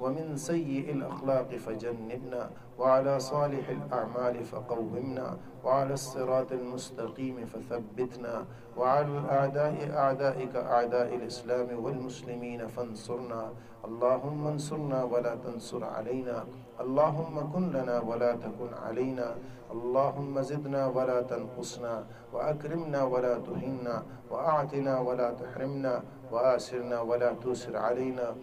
ومن سيء الأخلاق فجنبنا وعلى صالح الأعمال فقومنا وعلى الصراط المستقيم فثبتنا وعلى الأعداء أعدائك أعداء الإسلام والمسلمين فانصرنا اللهم انصرنا ولا تنصر علينا اللهم كن لنا ولا تكن علينا اللهم زدنا ولا تنقصنا وأكرمنا ولا تهنا وأعطنا ولا تحرمنا وآسرنا ولا تؤسر علينا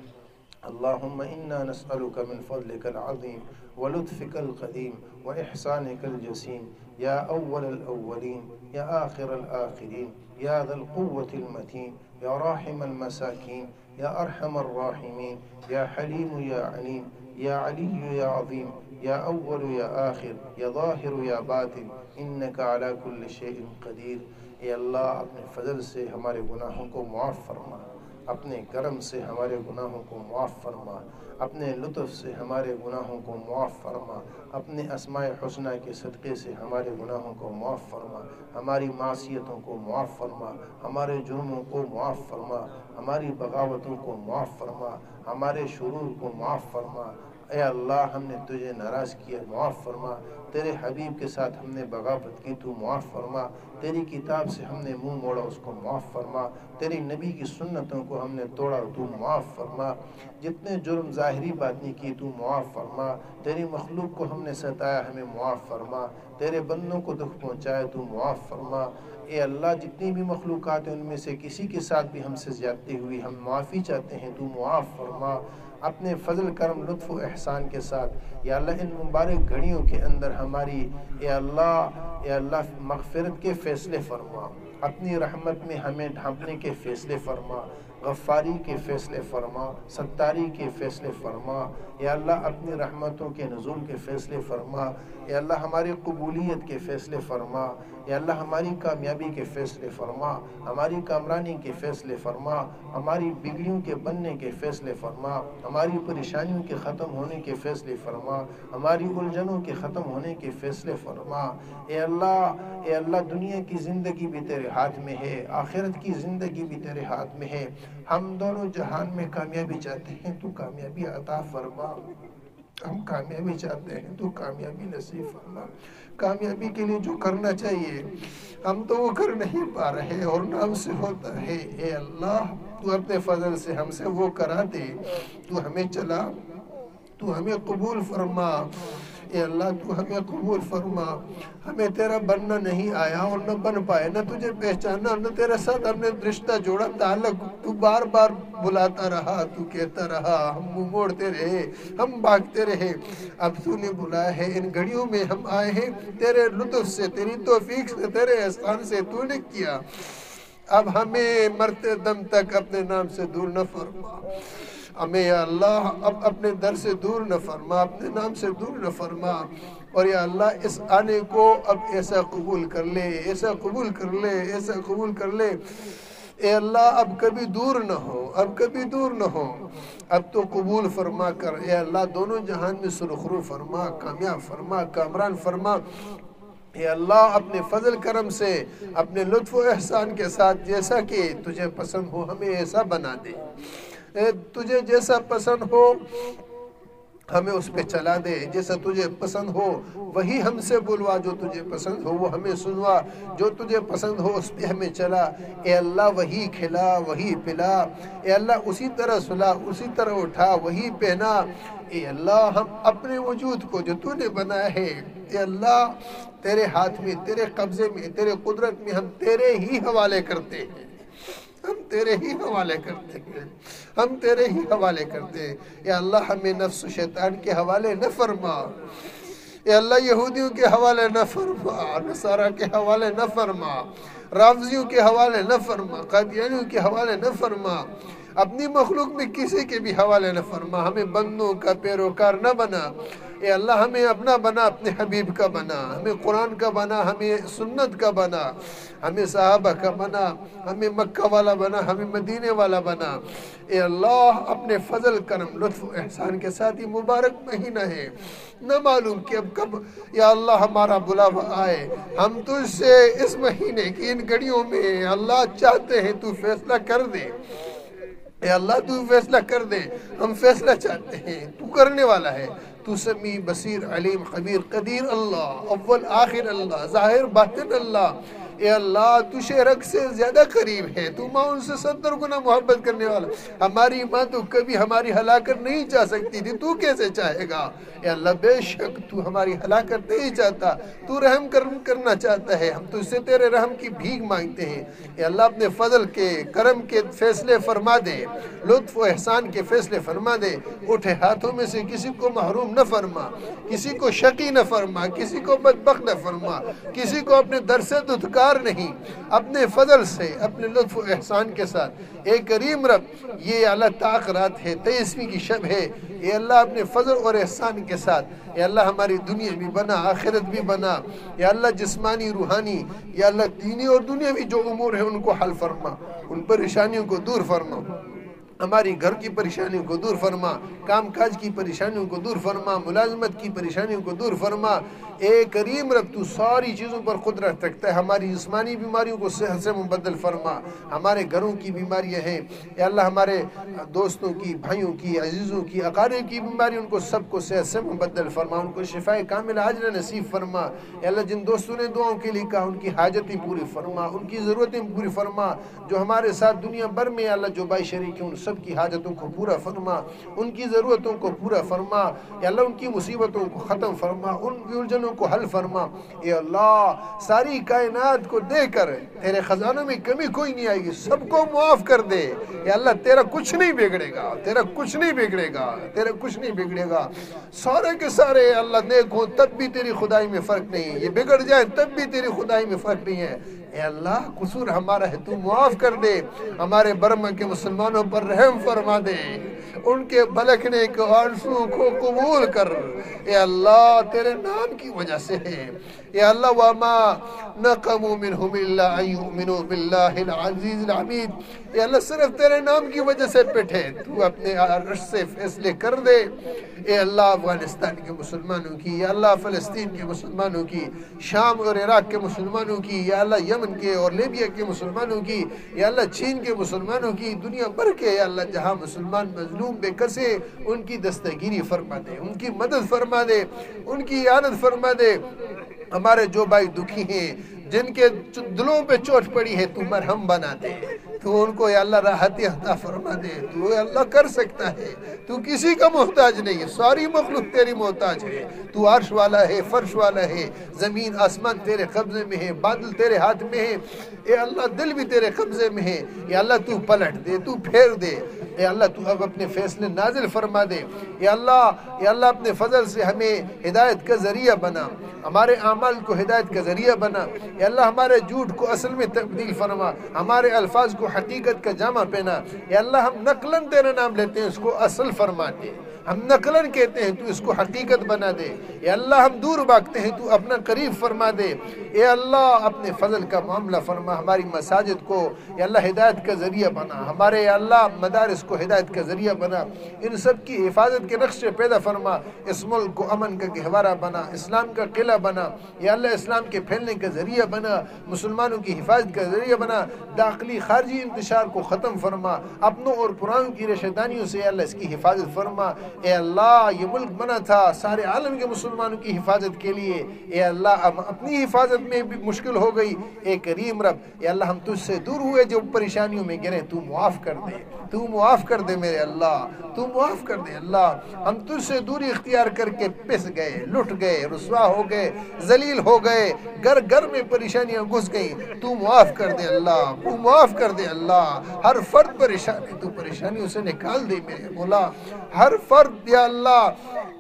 اللهم إنا نسألك من فضلك العظيم ولطفك القديم وإحسانك الجسيم يا أول الأولين يا آخر الآخرين يا ذا القوة المتين يا راحم المساكين يا أرحم الراحمين يا حليم يا عليم يا علي يا عظيم يا أول يا آخر يا ظاهر يا باطن إنك على كل شيء قدير اے اللہ اپنے فضل سے ہمارے گناہوں کو معاف فرما، اپنے کرم سے ہمارے گناہوں کو معاف فرما، اپنے لطف سے ہمارے گناہوں کو معاف فرما، اپنے اسماء حسنہ کے صدقے سے ہمارے گناہوں کو معاف فرما، ہماری معصیتوں کو معاف فرما، ہمارے جرموں کو معاف فرما، ہماری بغاوتوں کو معاف فرما، ہمارے شرور کو معاف فرما۔ اے اللہ ہم نے تجھے ناراض کیا، معاف فرما۔ تیرے حبیب کے ساتھ ہم نے بغاوت کی، تو معاف فرما۔ تیری کتاب سے ہم نے منہ موڑا، اس کو معاف فرما۔ تیری نبی کی سنتوں کو ہم نے توڑا، تو معاف فرما۔ جتنے جرم ظاہری باطنی کی تو معاف فرما۔ تیری مخلوق کو ہم نے ستایا، ہمیں معاف فرما۔ تیرے بندوں کو دکھ پہنچایا، تو معاف فرما۔ اے اللہ جتنی بھی مخلوقات ہیں ان میں سے کسی کے ساتھ بھی ہم سے زیادتی ہوئی، ہم معافی چاہتے ہیں، تو معاف فرما۔ اپنے فضل کرم لطف و احسان کے ساتھ یا اللہ ان مبارک گھڑیوں کے اندر ہماری اے اللہ اے اللہ مغفرت کے فیصلے فرما، اپنی رحمت میں ہمیں ڈھانپنے کے فیصلے فرما، غفاری کے فیصلے فرما، ستاری کے فیصلے فرما۔ یا اللہ اپنی رحمتوں کے نزول کے فیصلے فرما۔ یا اللہ ہماری قبولیت کے فیصلے فرما۔ یا اللہ ہماری کامیابی کے فیصلے فرما، ہماری کامرانی کے فیصلے فرما، ہماری بگڑیوں کے بننے کے فیصلے فرما، ہماری پریشانیوں کے ختم ہونے کے فیصلے فرما، ہماری الجھنوں کے ختم ہونے کے فیصلے فرما۔ اے اللہ اے اللہ دنیا کی زندگی بھی تیرے ہاتھ میں ہے، آخرت کی زندگی بھی تیرے ہاتھ میں ہے۔ ہم دونوں جہان میں کامیابی چاہتے ہیں، تو کامیابی عطا فرما۔ ہم کامیابی چاہتے ہیں، تو کامیابی نصیب فرما۔ کامیابی کے لیے جو کرنا چاہیے ہم تو وہ کر نہیں پا رہے اور نام سے ہوتا ہے۔ اے اللہ تو اپنے فضل سے ہم سے وہ کرا دے، تو ہمیں چلا، تو ہمیں قبول فرما۔ اے اللہ تو ہمیں قبول فرما۔ ہمیں تیرا بننا نہیں آیا اور نہ بن پائے، نہ تجھے پہچانا، نہ تیرے ساتھ ہم نے رشتہ جوڑا، تعلق تو بار بار بلاتا رہا، تو کہتا رہا، ہم منہ موڑتے رہے، ہم بھاگتے رہے۔ اب تو نے بلایا ہے، ان گھڑیوں میں ہم آئے ہیں تیرے لطف سے، تیری توفیق سے، تیرے احسان سے تو نے کیا۔ اب ہمیں مرتے دم تک اپنے نام سے دور نہ فرما، ہمیں یا اللہ اب اپنے در سے دور نہ فرما، اپنے نام سے دور نہ فرما۔ اور یا اللہ اس آنے کو اب ایسا قبول کر لے، ایسا قبول کر لے، ایسا قبول کر لے۔ اے اللہ اب کبھی دور نہ ہو، اب کبھی دور نہ ہو، اب تو قبول فرما کر اے اللہ دونوں جہان میں سرخرو فرما، کامیاب فرما، کامران فرما۔ اے اللہ اپنے فضل کرم سے، اپنے لطف و احسان کے ساتھ جیسا کہ تجھے پسند ہو ہمیں ایسا بنا دے۔ تجھے جیسا پسند ہو ہمیں اس پہ چلا دے، جیسا تجھے پسند ہو وہی ہم سے بلوا، جو تجھے پسند ہو وہ ہمیں سنوا، جو تجھے پسند ہو اس پہ ہمیں چلا۔ اے اللہ وہی کھلا، وہی پلا، اے اللہ اسی طرح سلا، اسی طرح اٹھا، وہی پہنا۔ اے اللہ ہم اپنے وجود کو جو تو نے بنایا ہے اے اللہ تیرے ہاتھ میں، تیرے قبضے میں، تیرے قدرت میں ہم تیرے ہی حوالے کرتے ہیں، ہم تیرے ہی حوالے کرتے ہیں، ہم تیرے ہی حوالے کرتے ہیں۔ یا اللہ ہمیں نفس و شیطان کے حوالے نہ فرما، یا اللہ یہودیوں کے حوالے نہ فرما، نصارہ کے حوالے نہ فرما، رافضیوں کے حوالے نہ فرما، قادیانیوں کے حوالے نہ فرما، اپنی مخلوق میں کسی کے بھی حوالے نہ فرما۔ ہمیں بندوں کا پیروکار نہ بنا، اے اللہ ہمیں اپنا بنا، اپنے حبیب کا بنا، ہمیں قرآن کا بنا، ہمیں سنت کا بنا، ہمیں صحابہ کا بنا، ہمیں مکہ والا بنا، ہمیں مدینے والا بنا۔ اے اللہ اپنے فضل کرم لطف و احسان کے ساتھ یہ مبارک مہینہ ہے، نہ معلوم کہ اب کب یا اللہ ہمارا بلاوا آئے۔ ہم تجھ سے اس مہینے کی ان گھڑیوں میں اللہ چاہتے ہیں تو فیصلہ کر دے، اے اللہ تو فیصلہ کر دے، ہم فیصلہ چاہتے ہیں، تو کرنے والا ہے، تو سمیع بصیر علیم خبیر قدیر اللہ، اول آخر اللہ، ظاہر باطن اللہ۔ اے اللہ تو شرک سے زیادہ قریب ہے، تو ماں ان سے ستر گنا محبت کرنے والا۔ ہماری ماں تو کبھی ہماری ہلاکت نہیں چاہ سکتی تھی، تو کیسے چاہے گا؟ اے اللہ بے شک تو ہماری ہلاکت نہیں چاہتا، تو رحم کرنا چاہتا ہے، ہم تو اس سے تیرے رحم کی بھیک مانگتے ہیں۔ اے اللہ اپنے فضل کے کرم کے فیصلے فرما دے، لطف و احسان کے فیصلے فرما دے، اٹھے ہاتھوں میں سے کسی کو محروم نہ فرما، کسی کو شقی نہ فرما، کسی کو بدبخت نہ فرما، کسی کو اپنے در سے دھتکار نہیں، اپنے فضل سے، اپنے لطف و احسان کے ساتھ۔ اے کریم رب، یہ اللہ طاق رات ہے، تیئیسویں کی شب ہے، اے اللہ اپنے فضل اور احسان کے ساتھ اے اللہ ہماری دنیا بھی بنا، آخرت بھی بنا، یا اللہ جسمانی روحانی یا اللہ دینی اور دنیاوی جو امور ہیں ان کو حل فرما، ان پریشانیوں کو دور فرما، ہماری گھر کی پریشانیوں کو دور فرما، کام کاج کی پریشانیوں کو دور فرما، ملازمت کی پریشانیوں کو دور فرما۔ اے کریم رب تو ساری چیزوں پر قدرت رکھتا ہے، ہماری جسمانی بیماریوں کو صحت سے مبدل فرما، ہمارے گھروں کی بیماریاں ہیں اے اللہ ہمارے دوستوں کی، بھائیوں کی، عزیزوں کی، اقارب کی بیماری ان کو سب کو صحت سے مبدل فرما، ان کو شفائے کامل عاجلہ نصیب فرما۔ اے اللہ جن دوستوں نے دعاؤں کے لیے کہا ان کی حاجتیں پوری فرما، ان کی ضرورتیں پوری فرما، جو ہمارے ساتھ دنیا بھر میں اللہ جو بھائی شریک ہیں ان سب کی حاجتوں کو پورا فرما، ان کی ضرورتوں کو پورا فرما، اے اللہ ان کی مصیبتوں کو ختم فرما، ان الجھنوں کو حل فرما۔ اے اللہ ساری کائنات کو دے کر تیرے خزانوں میں کمی کوئی نہیں آئے گی، سب کو معاف کر دے۔ اے اللہ تیرا کچھ نہیں بگڑے گا، تیرا کچھ نہیں بگڑے گا، تیرا کچھ نہیں بگڑے گا، سارے کے سارے اللہ نیک ہوں تب بھی تیری خدائی میں فرق نہیں ہے، یہ بگڑ جائے تب بھی تیری خدائی میں فرق نہیں ہے۔ اے اللہ قصور ہمارا ہے تو معاف کر دے، ہمارے برما کے مسلمانوں پر رحم فرما دے، ان کے بلکنے کے آنسو کو قبول کر۔ اے اللہ تیرے نام کی وجہ سے ہے، اے اللہ وَمَا نَقَمُوا مِنْهُمْ إِلَّا أَن يُؤْمِنُوا بِاللَّهِ الْعَزِيزِ الْحَمِيدِ۔ اے اللہ صرف تیرے نام کی وجہ سے پٹھے، تو اپنے عرش سے فیصلے کر دے۔ اے اللہ افغانستان کے مسلمانوں کی، یا اللہ فلسطین کے مسلمانوں کی، شام اور عراق کے مسلمانوں کی، یا اللہ یمن کے اور لیبیا کے مسلمانوں کی، یا اللہ چین کے مسلمانوں کی، دنیا بھر کے یا اللہ جہاں مسلمان مظلوم بے کسے ان کی دستگیری فرما دے، ان کی مدد فرما دے، ان کی اعانت فرما دے۔ ہمارے جو بھائی دکھی ہیں، جن کے دلوں پہ چوٹ پڑی ہے تو مرہم بنا دے، تو ان کو یا اللہ راحت عطا فرما دے، تو یا اللہ کر سکتا ہے، تو کسی کا محتاج نہیں ہے، ساری مخلوق تیری محتاج ہے، تو عرش والا ہے، فرش والا ہے، زمین آسمان تیرے قبضے میں ہے، بادل تیرے ہاتھ میں ہے، اے اللہ دل بھی تیرے قبضے میں ہے، یا اللہ تو پلٹ دے، تو پھیر دے، اے اللہ تو اب اپنے فیصلے نازل فرما دے، یا اللہ یا اللہ اپنے فضل سے ہمیں ہدایت کا ذریعہ بنا، ہمارے اعمال کو ہدایت کا ذریعہ بنا، یا اللہ ہمارے جھوٹ کو اصل میں تبدیل فرما، ہمارے الفاظ کو حقیقت کا جامع پہنا، یا اللہ ہم نقلاً تیرا نام لیتے ہیں اس کو اصل فرما دے، ہم نقلاً کہتے ہیں تو اس کو حقیقت بنا دے، یا اللہ ہم دور بھاگتے ہیں تو اپنا قریب فرما دے، اے اللہ اپنے فضل کا معاملہ فرما، ہماری مساجد کو یا اللہ ہدایت کا ذریعہ بنا، ہمارے یا اللہ مدارس کو ہدایت کا ذریعہ بنا، ان سب کی حفاظت کے نقشے پیدا فرما، اس ملک کو امن کا گہوارہ بنا، اسلام کا قلعہ بنا، یا اللہ اسلام کے پھیلنے کا ذریعہ بنا، مسلمانوں کی حفاظت کا ذریعہ بنا، داخلی خارجی انتشار کو ختم فرما، اپنوں اور پرانوں کی رشتہ داریوں سے یا اللہ اس کی حفاظت فرما۔ اے اللہ یہ ملک بنا تھا سارے عالم کے مسلمانوں کی حفاظت کے لیے، اے اللہ اب اپنی حفاظت میں بھی مشکل ہو گئی، اے کریم رب اے اللہ ہم تجھ سے دور ہوئے جو پریشانیوں میں گرے، تو معاف کر دے، تو معاف کر دے میرے اللہ، تو معاف کر دے اللہ، ہم تجھ سے دوری اختیار کر کے پس گئے، لٹ گئے، رسوا ہو گئے، ذلیل ہو گئے، گھر گھر میں پریشانیاں گھس گئیں، تو معاف کر دے اللہ، تو معاف کر دے اللہ، ہر فرد پریشان ہے تو پریشانیوں سے نکال دے میرے مولا، ہر فرد یا اللہ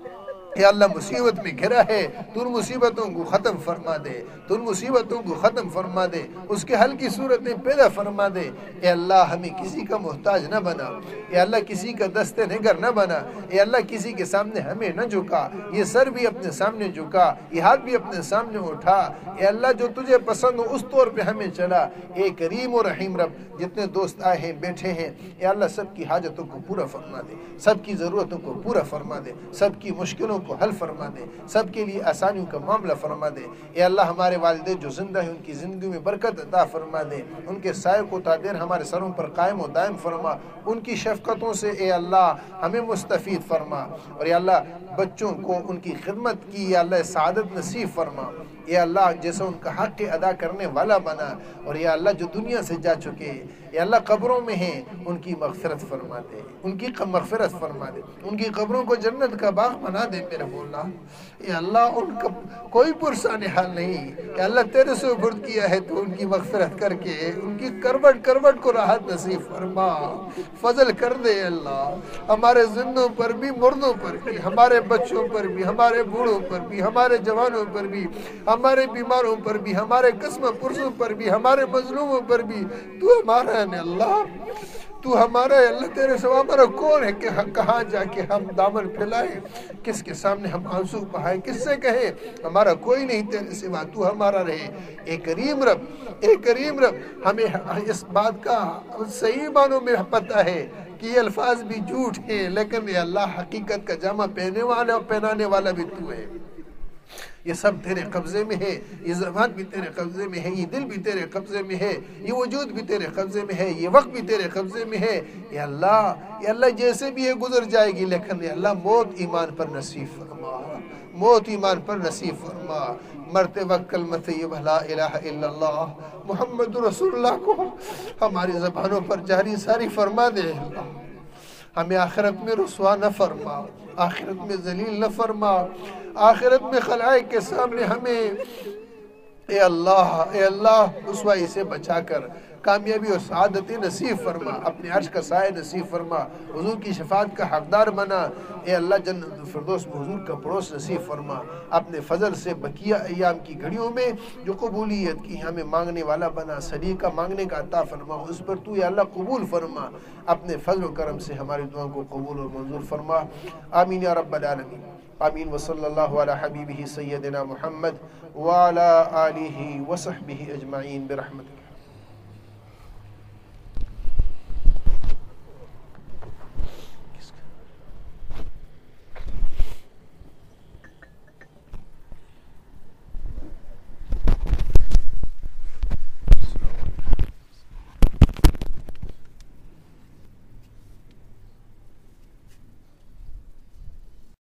یا اللہ مصیبت میں گھرا ہے، تو ان مصیبتوں کو ختم فرما دے، تو ان مصیبتوں کو ختم فرما دے، اس کے حل کی صورتیں پیدا فرما دے، اے اللہ ہمیں کسی کا محتاج نہ بنا، اے اللہ کسی کا دست نگر نہ بنا، اے اللہ کسی کے سامنے ہمیں نہ جھکا، یہ سر بھی اپنے سامنے جھکا، یہ ہاتھ بھی اپنے سامنے اٹھا، اے اللہ جو تجھے پسند ہو اس طور پہ ہمیں چلا، اے کریم و رحیم رب جتنے دوست آئے ہیں بیٹھے ہیں، اے اللہ سب کی حاجتوں کو پورا فرما دے، سب کی ضرورتوں کو پورا فرما دے، سب کی مشکلوں مشکلوں کو حل فرما دے، سب کے لیے آسانیوں کا معاملہ فرما دے۔ اے اللہ ہمارے والدین جو زندہ ہیں ان کی زندگی میں برکت عطا فرما دے، ان کے سائے کو تا دیر ہمارے سروں پر قائم و دائم فرما، ان کی شفقتوں سے اے اللہ ہمیں مستفید فرما، اور اے اللہ بچوں کو ان کی خدمت کی یا اللہ سعادت نصیب فرما۔ یا اللہ جیسے ان کا حق ادا کرنے والا بنا، اور یا اللہ جو دنیا سے جا چکے یا اللہ قبروں میں ہیں ان کی مغفرت فرما دے، ان کی مغفرت فرما دے، ان کی قبروں کو جنت کا باغ بنا دے میرے مولا۔ یا اللہ ان کا کوئی پرسان حال نہیں کہ اللہ تیرے سے برد کیا ہے تو ان کی مغفرت کر کے ان کی کروٹ کروٹ کو راحت نصیب فرما، فضل کر دے اللہ ہمارے زندوں پر بھی مردوں پر بھی، ہمارے بچوں پر بھی، ہمارے بوڑھوں پر بھی، ہمارے جوانوں پر بھی، ہمارے بیماروں پر بھی، ہمارے قسم پرسوں پر بھی، ہمارے مظلوموں پر بھی۔ تو ہمارا ہے اللہ، تو ہمارا ہے اللہ، تیرے سوا ہمارا کون ہے کہ کہاں جا کے ہم دامن پھیلائیں، کس کے سامنے ہم آنسو بہائیں، کس سے کہیں ہمارا کوئی نہیں تیرے سوا، تو ہمارا رہے۔ اے کریم رب، اے کریم رب، ہمیں اس بات کا صحیح معنوں میں پتہ ہے کہ یہ الفاظ بھی جھوٹ ہیں، لیکن اے اللہ حقیقت کا جامع پہننے والا اور پہنانے والا بھی تو ہے۔ یہ سب تیرے قبضے میں ہے، یہ زبان بھی تیرے قبضے میں ہے، یہ دل بھی تیرے قبضے میں ہے، یہ وجود بھی تیرے قبضے میں ہے، یہ وقت بھی تیرے قبضے میں ہے۔ یا اللہ، یا اللہ جیسے بھی یہ گزر جائے گی، لیکن یا اللہ موت ایمان پر نصیب فرما، موت ایمان پر نصیب فرما۔ مرتے وقت کلمہ طیبہ لا الہ الا اللہ محمد رسول اللہ کو ہماری زبانوں پر جاری ساری فرما دے اللہ، ہمیں آخرت میں رسوا نہ فرما، آخرت میں ذلیل نہ فرما، آخرت میں خلائق کے سامنے ہمیں اے اللہ اے اللہ رسوائی سے بچا کر کامیابی اور سعادت نصیب فرما، اپنے عرش کا سایہ نصیب فرما، حضور کی شفاعت کا حقدار بنا۔ اے اللہ جنت الفردوس میں حضور کا پڑوس نصیب فرما، اپنے فضل سے بقیہ ایام کی گھڑیوں میں جو قبولیت کی ہمیں مانگنے والا بنا، صدیقہ مانگنے کا عطا فرما، اس پر تو یا اللہ قبول فرما، اپنے فضل و کرم سے ہماری دعاؤں کو قبول اور منظور فرما۔ آمین یا رب العالمین، آمین۔ وصلی اللہ علی حبیبہ سیدنا محمد وعلی آلہ وصحبہ اجمعین برحمتک۔